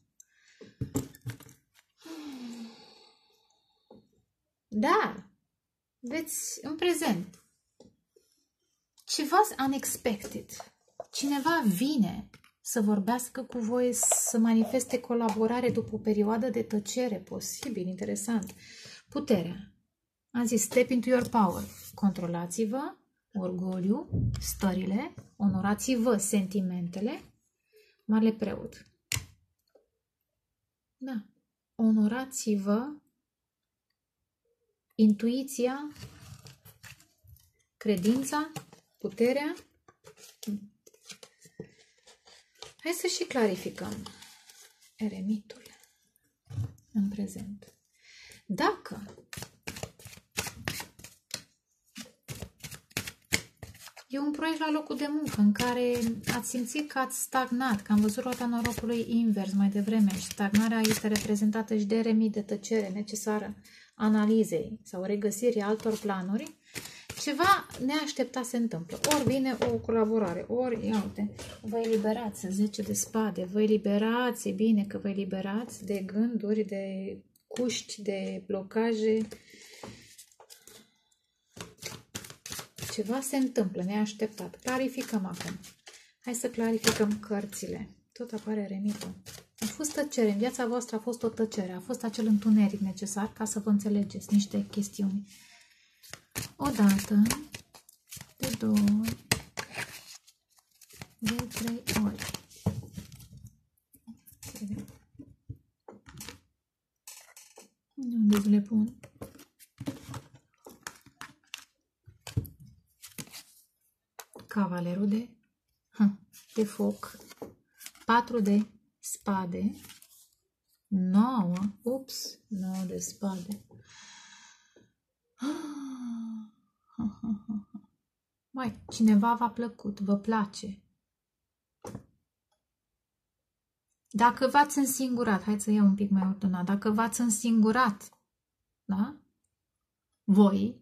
Dar veți în prezent ceva unexpected. Cineva vine să vorbească cu voi, să manifeste colaborare după o perioadă de tăcere. Posibil, interesant. Puterea. Am zis, step into your power. Controlați-vă orgoliu, stările, onorați-vă sentimentele. Marele preot. Da. Onorați-vă intuiția, credința, puterea. Hai să și clarificăm. Eremitul în prezent. Dacă e un proiect la locul de muncă în care ați simțit că ați stagnat, că am văzut roata norocului invers mai devreme și stagnarea este reprezentată și de eremit, de tăcere necesară analizei sau regăsirii altor planuri, ceva neașteptat se întâmplă. Ori vine o colaborare, ori, ia uite, vă eliberați, 10 de spade, vă eliberați, e bine că vă eliberați de gânduri, de cuști, de blocaje. Ceva se întâmplă, neașteptat. Clarificăm acum. Hai să clarificăm cărțile. Tot apare eremitul. A fost tăcere. În viața voastră a fost o tăcere. A fost acel întuneric necesar ca să vă înțelegeți niște chestiuni. O dată, de 2, de 3 ori. Unde le pun? Cavalerul de foc, 4 de spade, 9 de spade. Mai, cineva v-a plăcut, vă place. Dacă v-ați însingurat, hai să iau un pic mai ordonat, dacă v-ați însingurat, da? Voi,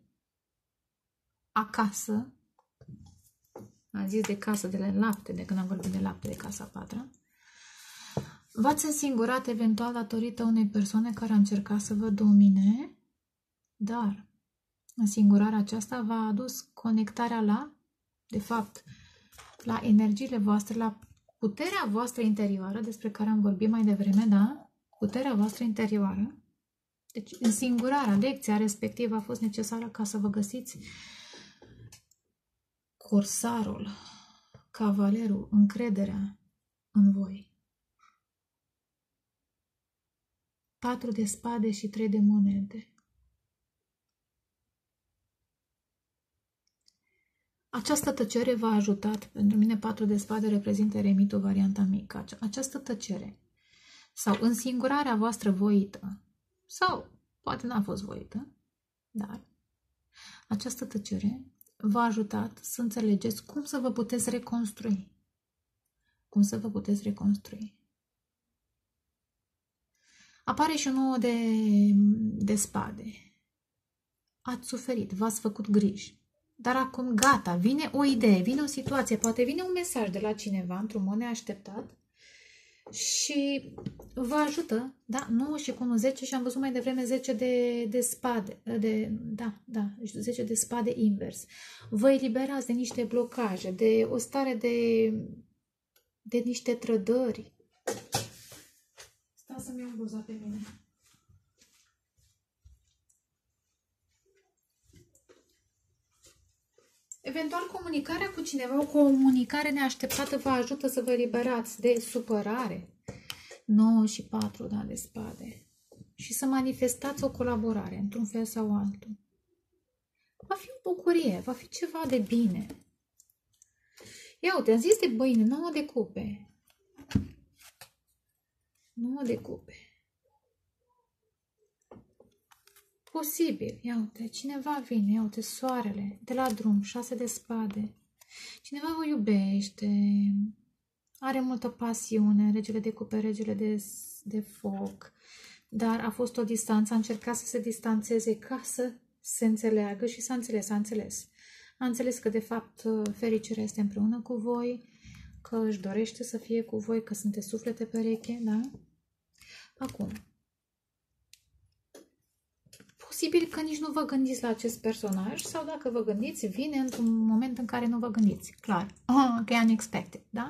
acasă, am zis de casă de lapte, de când am vorbit de lapte, de casa 4, v-ați însingurat eventual datorită unei persoane care a încercat să vă domine, dar însingurarea aceasta v-a adus conectarea de fapt, la energiile voastre, la puterea voastră interioară, despre care am vorbit mai devreme, da? Puterea voastră interioară. Deci, însingurarea, lecția respectivă a fost necesară ca să vă găsiți corsarul, cavalerul, încrederea în voi. 4 de spade și 3 de monede. Această tăcere v-a ajutat. Pentru mine 4 de spade reprezintă eremitul, varianta mică. Această tăcere sau însingurarea voastră voită, sau poate n-a fost voită, dar această tăcere v-a ajutat să înțelegeți cum să vă puteți reconstrui. Cum să vă puteți reconstrui. Apare și un 9 de spade. Ați suferit, v-ați făcut griji. Dar acum gata, vine o idee, vine o situație, poate vine un mesaj de la cineva într-un mod neașteptat și vă ajută, da, 9 și cu 1, 10 și am văzut mai devreme 10 de spade, 10 de spade invers. Vă eliberați de niște blocaje, de o stare de niște trădări. Stai să-mi iau bluza pe mine. Eventual, comunicarea cu cineva, o comunicare neașteptată vă ajută să vă eliberați de supărare. 9 și 4, da, de spade. Și să manifestați o colaborare, într-un fel sau altul. Va fi o bucurie, va fi ceva de bine. Ia uite, am zis de băine, 9 de cupe. 9 de cupe. Posibil, ia uite, cineva vine, ia uite, soarele, de la drum, 6 de spade. Cineva vă iubește, are multă pasiune, regele de cupe, regele de foc, dar a fost o distanță, a încercat să se distanțeze ca să se înțeleagă și s-a înțeles, a înțeles. A înțeles că, de fapt, fericirea este împreună cu voi, că își dorește să fie cu voi, că sunteți suflete pereche, da? Acum, posibil că nici nu vă gândiți la acest personaj sau dacă vă gândiți, vine într-un moment în care nu vă gândiți. Clar. Că e unexpected, da?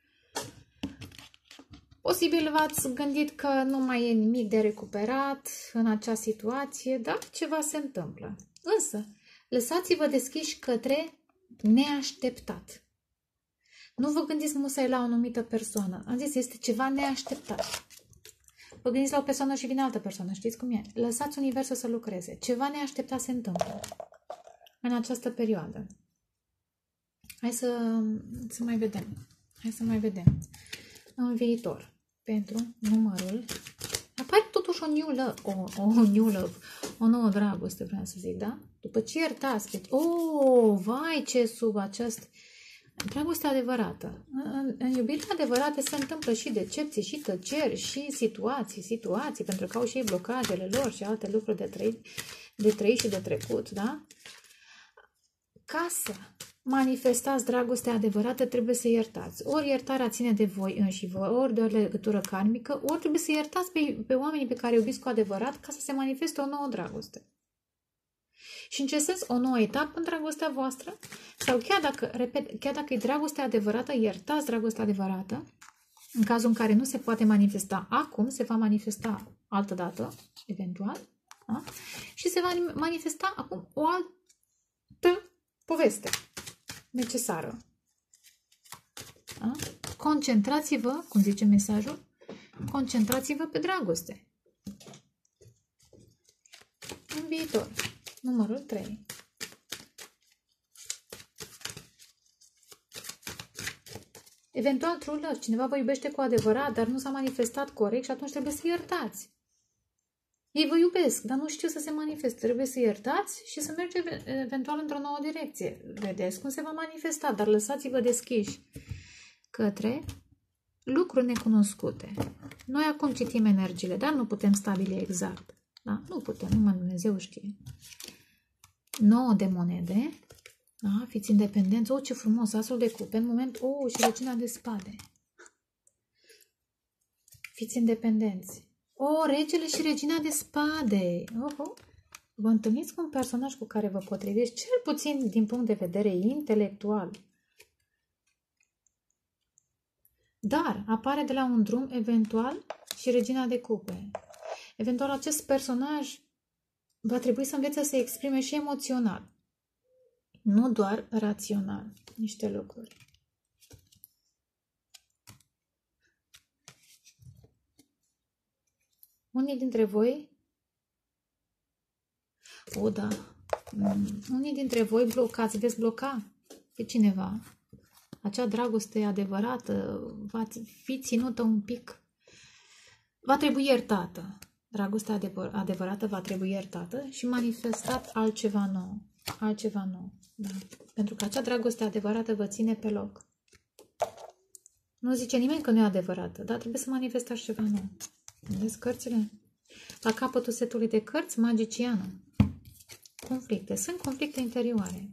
Posibil v-ați gândit că nu mai e nimic de recuperat în acea situație, dar ceva se întâmplă. Însă, lăsați-vă deschiși către neașteptat. Nu vă gândiți musai la o anumită persoană. Am zis, este ceva neașteptat. Vă gândiți la o persoană și vine altă persoană, știți cum e? Lăsați universul să lucreze. Ceva neașteptat se întâmplă în această perioadă. Hai să mai vedem. Hai să mai vedem. În viitor, pentru numărul... Apare totuși o new love. O new love. O nouă dragoste, vreau să zic, da? După ce iertați... vai, ce sub acest... Dragostea adevărată. În iubirea adevărată se întâmplă și decepții, și tăceri, și situații, pentru că au și ei blocajele lor și alte lucruri de trăit și de trecut, da? ca să manifestați dragostea adevărată, trebuie să iertați. Ori iertarea ține de voi înșivă, ori de o legătură karmică, ori trebuie să iertați pe oamenii pe care iubiți cu adevărat ca să se manifeste o nouă dragoste. Și în ce sens? O nouă etapă în dragostea voastră? Sau chiar dacă, repet, chiar dacă e dragostea adevărată, iertați dragostea adevărată, în cazul în care nu se poate manifesta acum, se va manifesta altă dată, eventual, da? Și se va manifesta acum o altă poveste necesară. Da? Concentrați-vă, cum zice mesajul, concentrați-vă pe dragoste. În viitor. Numărul 3. Eventual, true love. Cineva vă iubește cu adevărat, dar nu s-a manifestat corect și atunci trebuie să iertați. Ei vă iubesc, dar nu știu să se manifeste. Trebuie să iertați și să mergeți eventual într-o nouă direcție. Vedeți cum se va manifesta, dar lăsați-vă deschiși către lucruri necunoscute. Noi acum citim energiile, dar nu putem stabili exact. Da? Nu putem, numai Dumnezeu știe. 9 de monede. Da? Fiți independenți. Oh, ce frumos! Asul de cupe. În moment, și regina de spade. Fiți independenți. Regele și regina de spade. Vă întâlniți cu un personaj cu care vă potriviți, cel puțin din punct de vedere intelectual. Dar apare de la un drum, eventual, și regina de cupe. Eventual, acest personaj va trebui să învețe să se exprime și emoțional. Nu doar rațional. Niște lucruri. Unii dintre voi, da, unii dintre voi blocați, veți bloca pe cineva. Acea dragoste adevărată va fi ținută un pic. Va trebui iertată. Dragostea adevărată va trebui iertată și manifestat altceva nou. Altceva nou. Da. Pentru că acea dragoste adevărată vă ține pe loc. Nu zice nimeni că nu e adevărată, dar trebuie să manifestați ceva nou. Vedeți cărțile? La capătul setului de cărți, magiciană. Conflicte. Sunt conflicte interioare.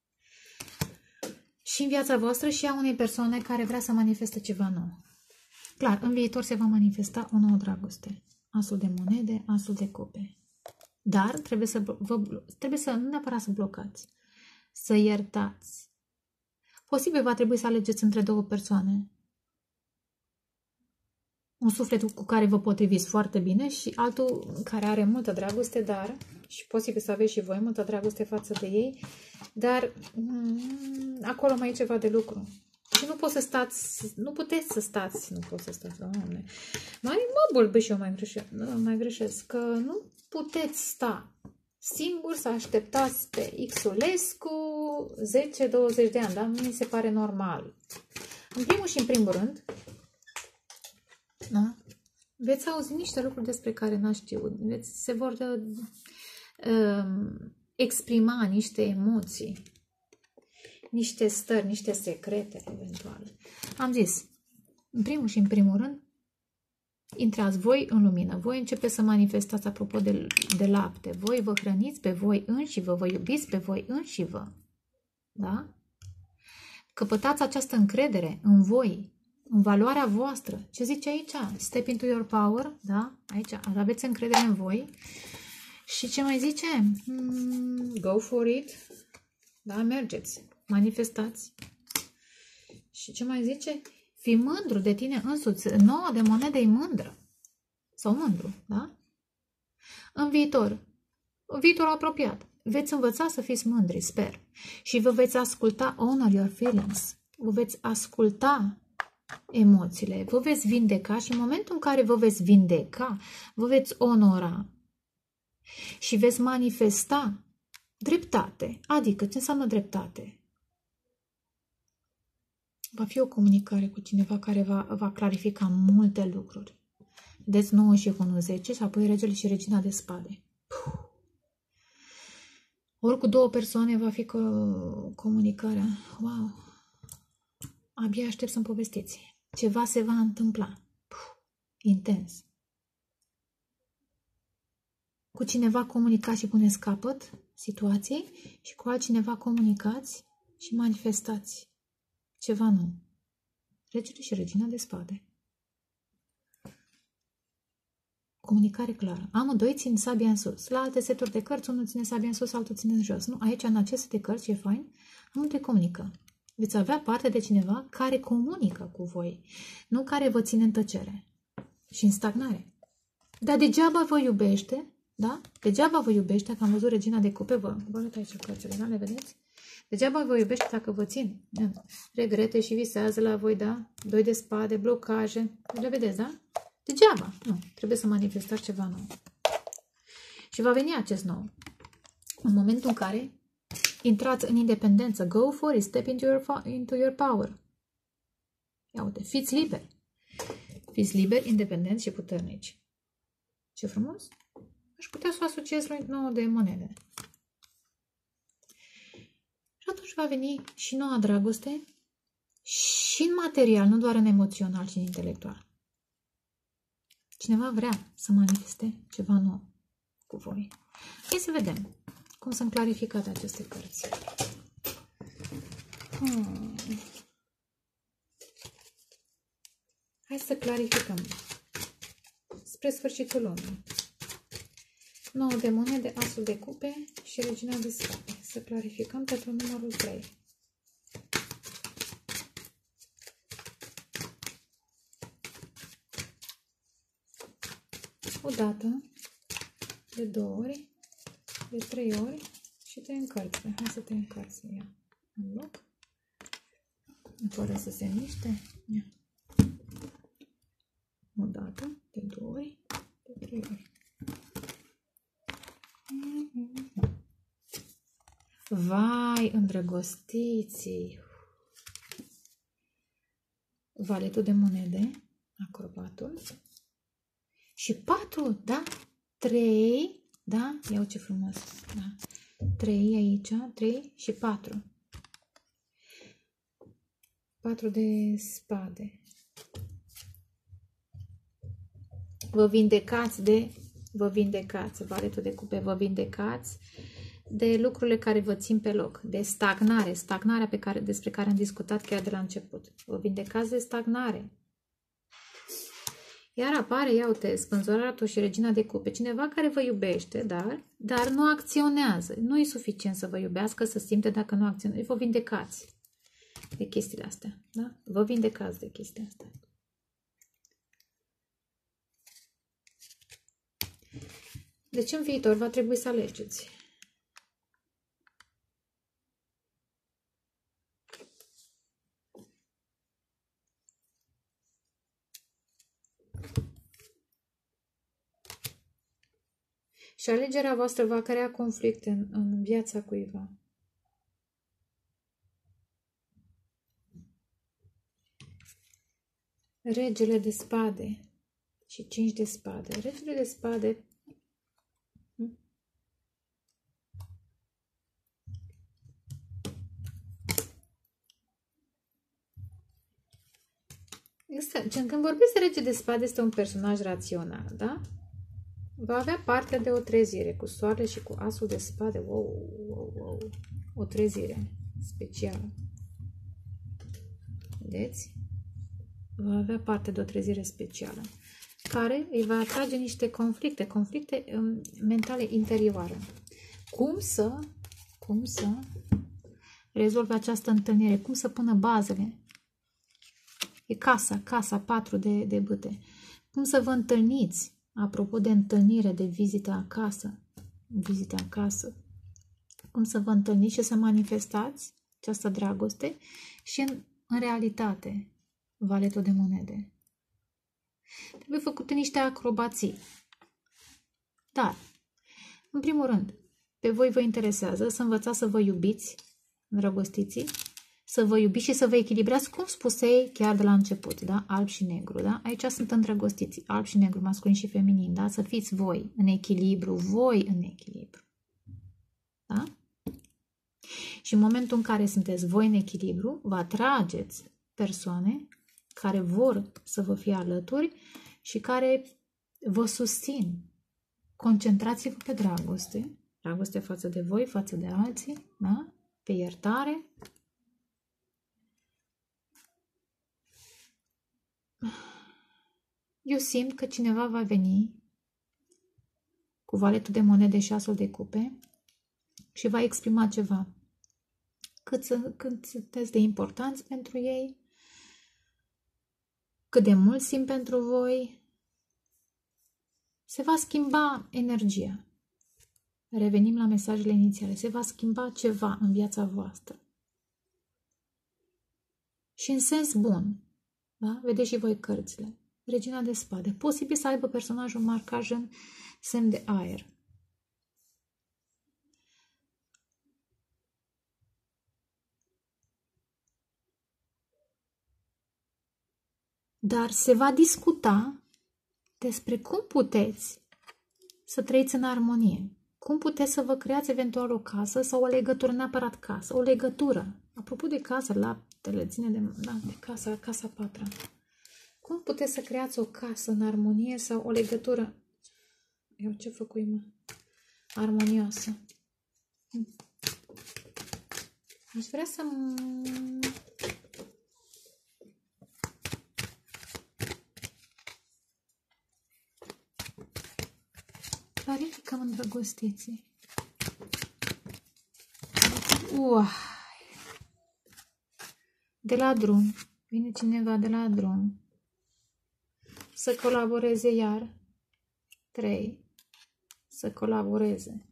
Și în viața voastră și a unei persoane care vrea să manifeste ceva nou. Clar, în viitor se va manifesta o nouă dragoste. Asul de monede, asul de cupe. Dar trebuie să nu neapărat să blocați. Să iertați. Posibil va trebui să alegeți între două persoane. Un suflet cu care vă potriviți foarte bine și altul care are multă dragoste, dar, și posibil să aveți și voi multă dragoste față de ei, dar acolo mai e ceva de lucru. Și nu puteți să stați, Doamne. Mă bâlbâi și eu mai greșesc, că nu puteți sta singur să așteptați pe Xulescu 10-20 de ani, dar nu mi se pare normal. În primul și în primul rând, da? Veți auzi niște lucruri despre care n-ați știut. Se vor exprima niște emoții, niște stări, niște secrete, eventual. Am zis, în primul și în primul rând, intrați voi în lumină. Voi începeți să manifestați, apropo de lapte. Voi vă hrăniți pe voi înșivă, vă iubiți pe voi înșivă. Da? Căpătați această încredere în voi, în valoarea voastră. Ce zice aici? Step into your power, da? Aici aveți încredere în voi. Și ce mai zice? Go for it. Da, mergeți. Manifestați. Și ce mai zice? Fii mândru de tine însuți. 9 de monede e mândră. Sau mândru, da? În viitor apropiat, veți învăța să fiți mândri, sper. Și vă veți asculta, honor your feelings. Vă veți asculta emoțiile, vă veți vindeca și în momentul în care vă veți vindeca, vă veți onora și veți manifesta dreptate. Adică, ce înseamnă dreptate? Va fi o comunicare cu cineva care va clarifica multe lucruri. Vedeți 9 și 1, 10 și apoi regele și regina de spade. Ori cu două persoane va fi comunicarea. Wow! Abia aștept să-mi povestiți. Ceva se va întâmpla. Intens. Cu cineva comunicați și puneți capăt. situației și cu altcineva comunicați și manifestați ceva nou. Regele și regina de spade. Comunicare clară. Amândoi țin sabia în sus. La alte seturi de cărți, unul ține sabia în sus, altul ține în jos. Nu, aici, în acest set de cărți, e fain, amândoi comunică. Veți avea parte de cineva care comunică cu voi, nu care vă ține în tăcere și în stagnare. Dar degeaba vă iubește, da? Degeaba vă iubește, că am văzut regina de cupe, vă arăt aici cărțile, da? Le vedeți? Degeaba vă iubește dacă vă țin regrete și visează la voi, da? Doi de spade, blocaje, le vedeți, da? Degeaba, nu, trebuie să manifestați ceva nou. Și va veni acest nou. În momentul în care intrați în independență, go for it, step into your power. Ia uite, fiți liberi. Fiți liberi, independenți și puternici. Ce frumos! Aș putea să o asociez la 9 de monede. Și atunci va veni și noua dragoste și în material, nu doar în emoțional, ci în intelectual. Cineva vrea să manifeste ceva nou cu voi. Hai să vedem cum sunt clarificate aceste cărți. Hai să clarificăm. Spre sfârșitul lumii. 9 de monede, asul de cupe și regina de spade. Să clarificăm pentru numărul 3. O dată, de 2 ori, de 3 ori și te încărci. Hai să te încărci. Ia în loc. Fără să se miște. Ia. O dată, de 2 ori, de 3 ori. Vai, îndrăgostiții! Valetul de monede, acrobatul. Și 4, da? 3, da? Iau ce frumos. Da. 3 aici, 3 și 4. 4 de spade. Vă vindecați valetul de cupe, vă vindecați de lucrurile care vă țin pe loc, de stagnare, stagnarea despre care am discutat chiar de la început. Vă vindecați de stagnare. Iar apare, ia uite, spânzuratul și regina de cupe, cineva care vă iubește, dar nu acționează. Nu e suficient să vă iubească, să simte dacă nu acționează. Vă vindecați de chestiile astea, da? Vă vindecați de chestiile astea. Deci în viitor va trebui să alegeți. Și alegerea voastră va crea conflicte în viața cuiva. Regele de spade și 5 de spade. Regele de spade când vorbesc de rege de spade, este un personaj rațional, da? Va avea parte de o trezire cu soarele și cu asul de spade. Wow. O trezire specială. Vedeți? Va avea parte de o trezire specială care îi va atrage niște conflicte mentale interioare. Cum să rezolve această întâlnire? Cum să pună bazele? E casa 4 de bâte. Cum să vă întâlniți? Apropo de întâlnire, de vizită acasă. Cum să vă întâlniți și să manifestați această dragoste și în realitate, valetul de monede. Trebuie făcute niște acrobații. Dar, în primul rând, pe voi vă interesează să învățați să vă iubiți, îndrăgostiții, să vă iubiți și să vă echilibrați, cum spusei chiar de la început, da? Alb și negru, da? Aici sunt îndrăgostiți, alb și negru, masculin și feminin, da? Să fiți voi în echilibru, da? Și în momentul în care sunteți voi în echilibru, vă atrageți persoane care vor să vă fie alături și care vă susțin. Concentrați-vă pe dragoste, Dragoste față de voi, față de alții, da? Pe iertare. Eu simt că cineva va veni cu valetul de monede și asul de cupe și va exprima ceva. Cât sunteți de importanți pentru ei, cât de mult simt pentru voi. Se va schimba energia. Revenim la mesajele inițiale. Se va schimba ceva în viața voastră. Și în sens bun. Da? Vedeți și voi cărțile. Regina de spade. Posibil să aibă personajul un marcaj în semn de aer. Dar se va discuta despre cum puteți să trăiți în armonie. Cum puteți să vă creați eventual o casă sau o legătură, neapărat casă, o legătură. Apropo de casă, laptele ține de casa patra. Cum puteți să creați o casă în armonie sau o legătură? Eu ce făcui, mă? Armonioasă. Aș vrea să... clarificăm îndrăgostiții. De la drum. Vine cineva de la drum. Să colaboreze iar. 3. Să colaboreze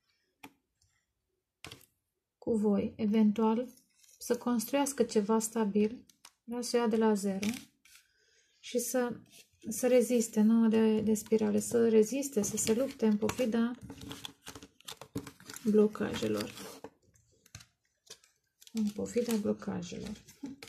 cu voi. Eventual să construiască ceva stabil. Vreau să o ia de la 0. Și să reziste, nu de spirale, să reziste, să se lupte în pofida blocajelor. În pofida blocajelor.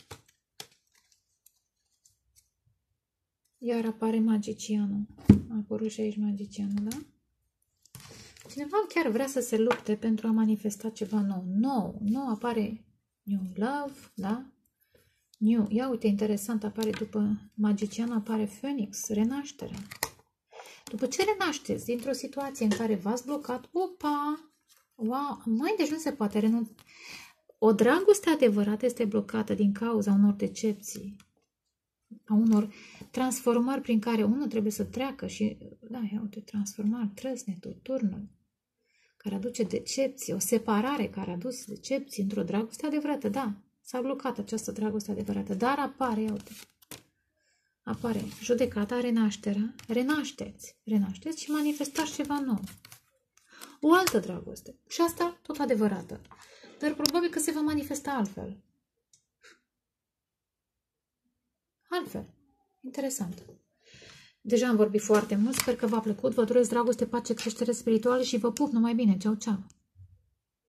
Iar apare magicianul. A apărut și aici magicianul, da? Cineva chiar vrea să se lupte pentru a manifesta ceva nou. Nou apare new love, da? New. Ia uite, interesant, apare după magician, apare Phoenix, renaștere. După ce renașteți dintr-o situație în care v-ați blocat, opa, wow, mai deci nu se poate renunța. O dragoste adevărată este blocată din cauza unor decepții, a unor transformări prin care unul trebuie să treacă și, da, ia uite, transformare, trăsnetul, turnul, care aduce decepții, o separare care a adus decepții într-o dragoste adevărată, da. S-a blocat această dragoste adevărată, dar apare, ia uite, apare judecata, renașterea, renașteți și manifestați ceva nou. O altă dragoste. Și asta tot adevărată. Dar probabil că se va manifesta altfel. Altfel. Interesant. Deja am vorbit foarte mult, sper că v-a plăcut, vă doresc dragoste, pace, creștere spirituală și vă pup numai bine. Ceau, ceau!